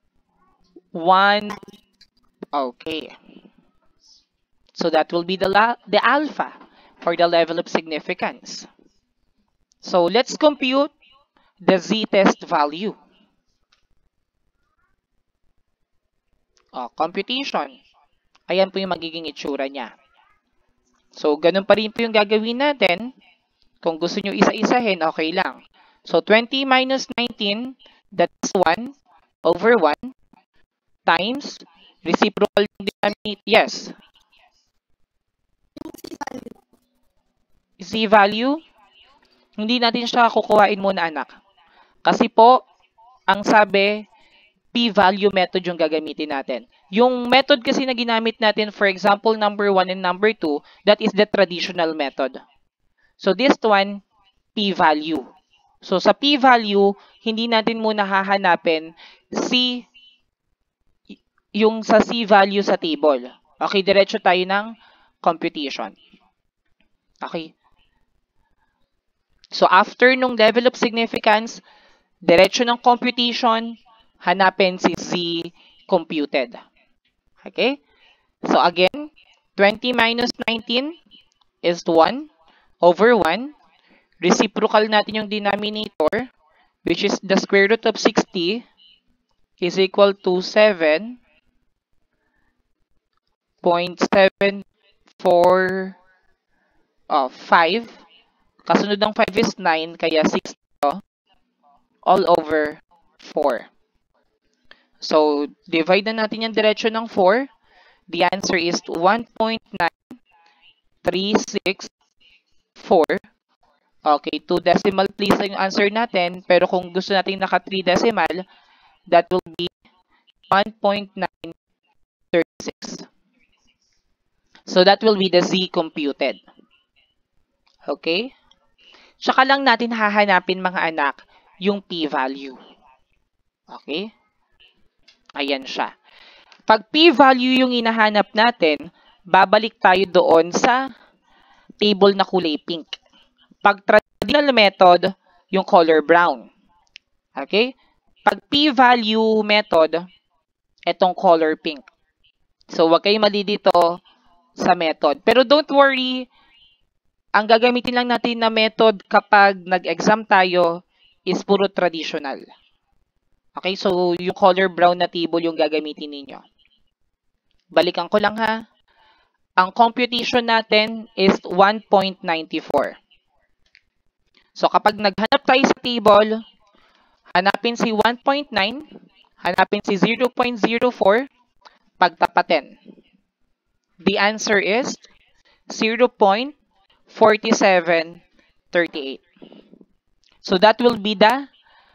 Okay. So that will be the alpha for the level of significance. So let's compute the z-test value. Computation. Ayan po yung magiging itsura niya. So ganun pa rin po yung gagawin natin. Kung gusto nyo isa-isahin, okay lang. So 20 minus 19, that's 1 over 1 times reciprocal denominator. Yes. Z-value, hindi natin siya kukuhain muna anak. Kasi po, ang sabi, p-value method yung gagamitin natin. Yung method kasi na ginamit natin, for example, number 1 and number 2, that is the traditional method. So this one, p-value. So sa p-value, hindi natin muna hahanapin yung sa c-value sa table. Okay, diretso tayo ng computation. Okay. So after nung level of significance, diretso ng computation, hanapin si z computed. Okay? So again, 20 minus 19 is 1 over 1. Reciprocal natin yung denominator, which is the square root of 60 is equal to 7.745. Kasunod ng 5 is 9, kaya 6 all over 4. So, divide na natin yung diretso ng 4. The answer is 1.9364. Okay, 2 decimal place lang yung answer natin. Pero kung gusto natin naka 3 decimal, that will be 1.936. So, that will be the z computed. Okay? Tsaka lang natin hahanapin mga anak yung p-value. Okay? Ayan siya. Pag p-value yung hinahanap natin, babalik tayo doon sa table na kulay pink. Pag traditional method, yung color brown. Okay? Pag p-value method, etong color pink. So, wag kayo mali dito sa method. Pero don't worry, ang gagamitin lang natin na method kapag nag-exam tayo is puro traditional. Okay, so yung color brown na table yung gagamitin ninyo. Balikan ko lang ha. Ang computation natin is 1.94. So kapag naghanap tayo sa table, hanapin si 1.9, hanapin si 0.04, pagtapatin? The answer is 0.4738. So that will be the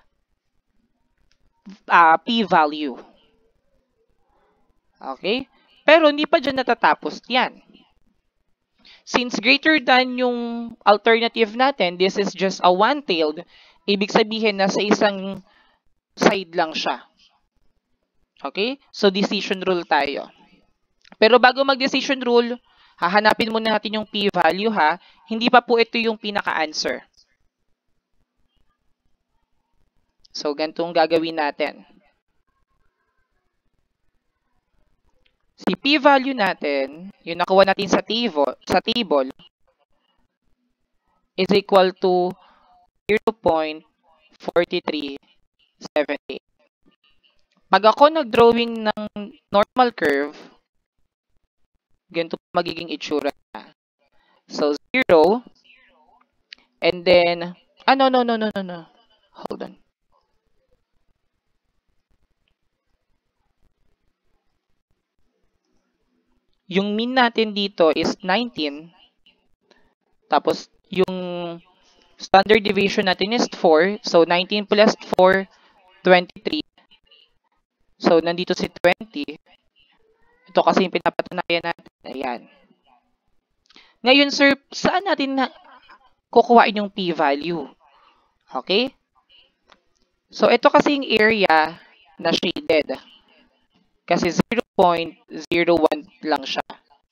p-value. Okay? Pero hindi pa dyan natatapos yan. Since greater than yung alternative natin, this is just a one-tailed, ibig sabihin na sa isang side lang siya. Okay? So decision rule tayo. Pero bago mag-decision rule, hahanapin muna natin yung p-value ha. Hindi pa po ito yung pinaka-answer. So ganitong gagawin natin. Si p-value natin, yung nakuha natin sa table is equal to 0.4378. Pag ako nag-drawing ng normal curve, ganito magiging itsura na. So 0, and then, no. Hold on. Yung mean natin dito is 19. Tapos, yung standard deviation natin is 4. So, 19 plus 4, 23. So, nandito si 20. Ito kasi yung pinapatunayan natin. Ayan. Ngayon, sir, saan natin kukuhain yung p-value? Okay? So, ito kasi yung area na shaded. Kasi 0.01 lang siya.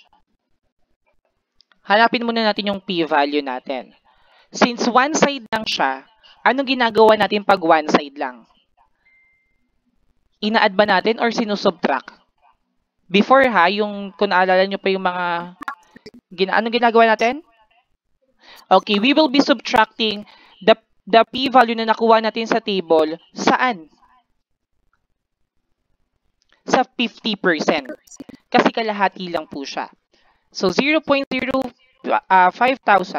Hanapin muna natin yung p-value natin. Since one side lang siya, anong ginagawa natin pag one side lang? Ina-add ba natin or sinusubtract? Before kung naalala nyo pa yung mga, anong ginagawa natin? Okay, we will be subtracting the p-value na nakuha natin sa table, saan? Sa 50%. Kasi kalahati lang po siya. So, 0.05,000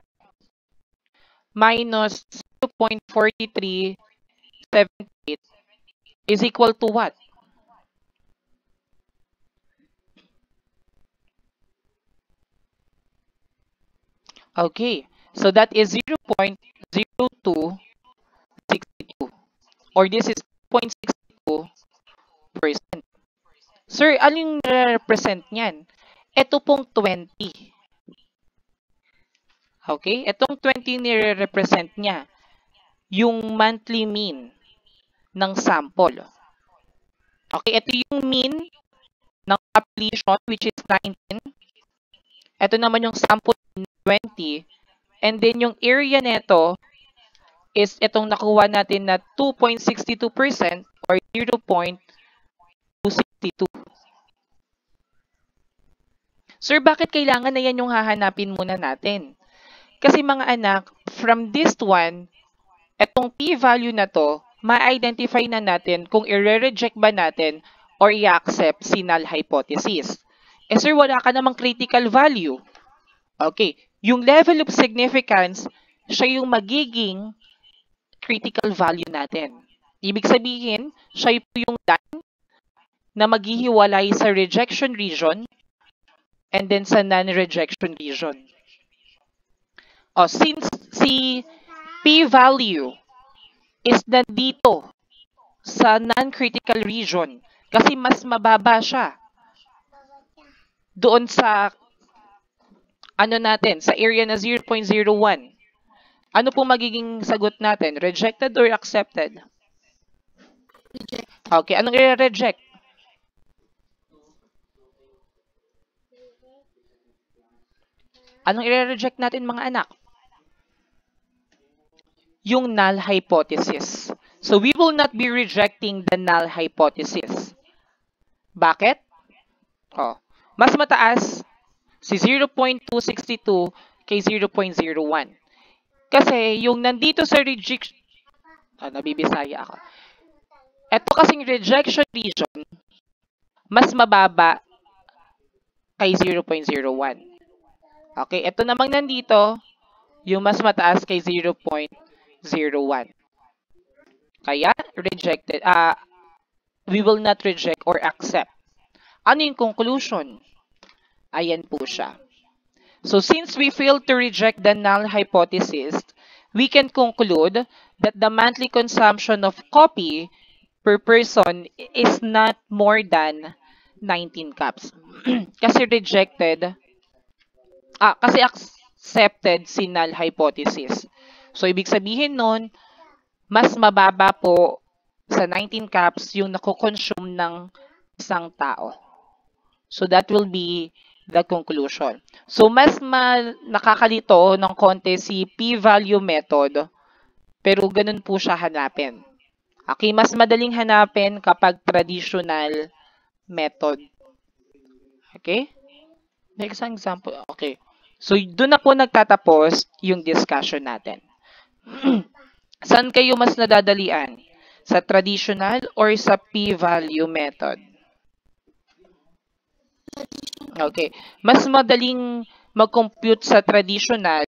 minus 0.4378 is equal to what? Okay, so that is 0.0262, or this is 0.62%. Sir, ano yung represent niyan? Ito pong 20. Okay, itong 20 nire-represent niya yung monthly mean ng sample. Okay, ito yung mean ng population, which is 19. Ito naman yung sample 20. And then yung area nito is itong nakuha natin na 2.62% or 0.262. Sir, bakit kailangan na yan yung hahanapin muna natin? Kasi mga anak, from this one, itong p-value na to, ma-identify na natin kung i-reject ba natin or i-accept si null hypothesis. Eh sir, wala ka namang critical value. Okay, yung level of significance, siya yung magiging critical value natin. Ibig sabihin, siya po yung line na maghihiwalay sa rejection region and then sa non-rejection region. Since si p-value is nandito sa non-critical region, kasi mas mababa siya doon sa natin, sa area na 0.01. Ano po magiging sagot natin? Rejected or accepted? Reject. Okay, anong i-reject? Anong i-reject natin mga anak? Yung null hypothesis. So we will not be rejecting the null hypothesis. Bakit? Mas mataas si 0.262 kay 0.01. Kasi yung nandito sa rejection, nabibisaya ako. Ito kasing rejection region, mas mababa kay 0.01. Okay, ito namang nandito, yung mas mataas kay 0.01. Kaya, rejected. We will not reject or accept Ano yung conclusion? Ayan po siya. So since we failed to reject the null hypothesis, we can conclude that the monthly consumption of coffee per person is not more than 19 cups. Kasi kasi accepted si null hypothesis. So ibig sabihin nun, mas mababa po sa 19 cups yung nakoconsume ng isang tao. So that will be the conclusion. So mas nakakalito ng konti si p-value method, pero ganun po siya hanapin. Okay, mas madaling hanapin kapag traditional method. Okay? Next example. Okay. So doon na po nagtatapos yung discussion natin. Saan kayo mas nadadalian? Sa traditional or sa p-value method? Okay. Mas madaling mag-compute sa traditional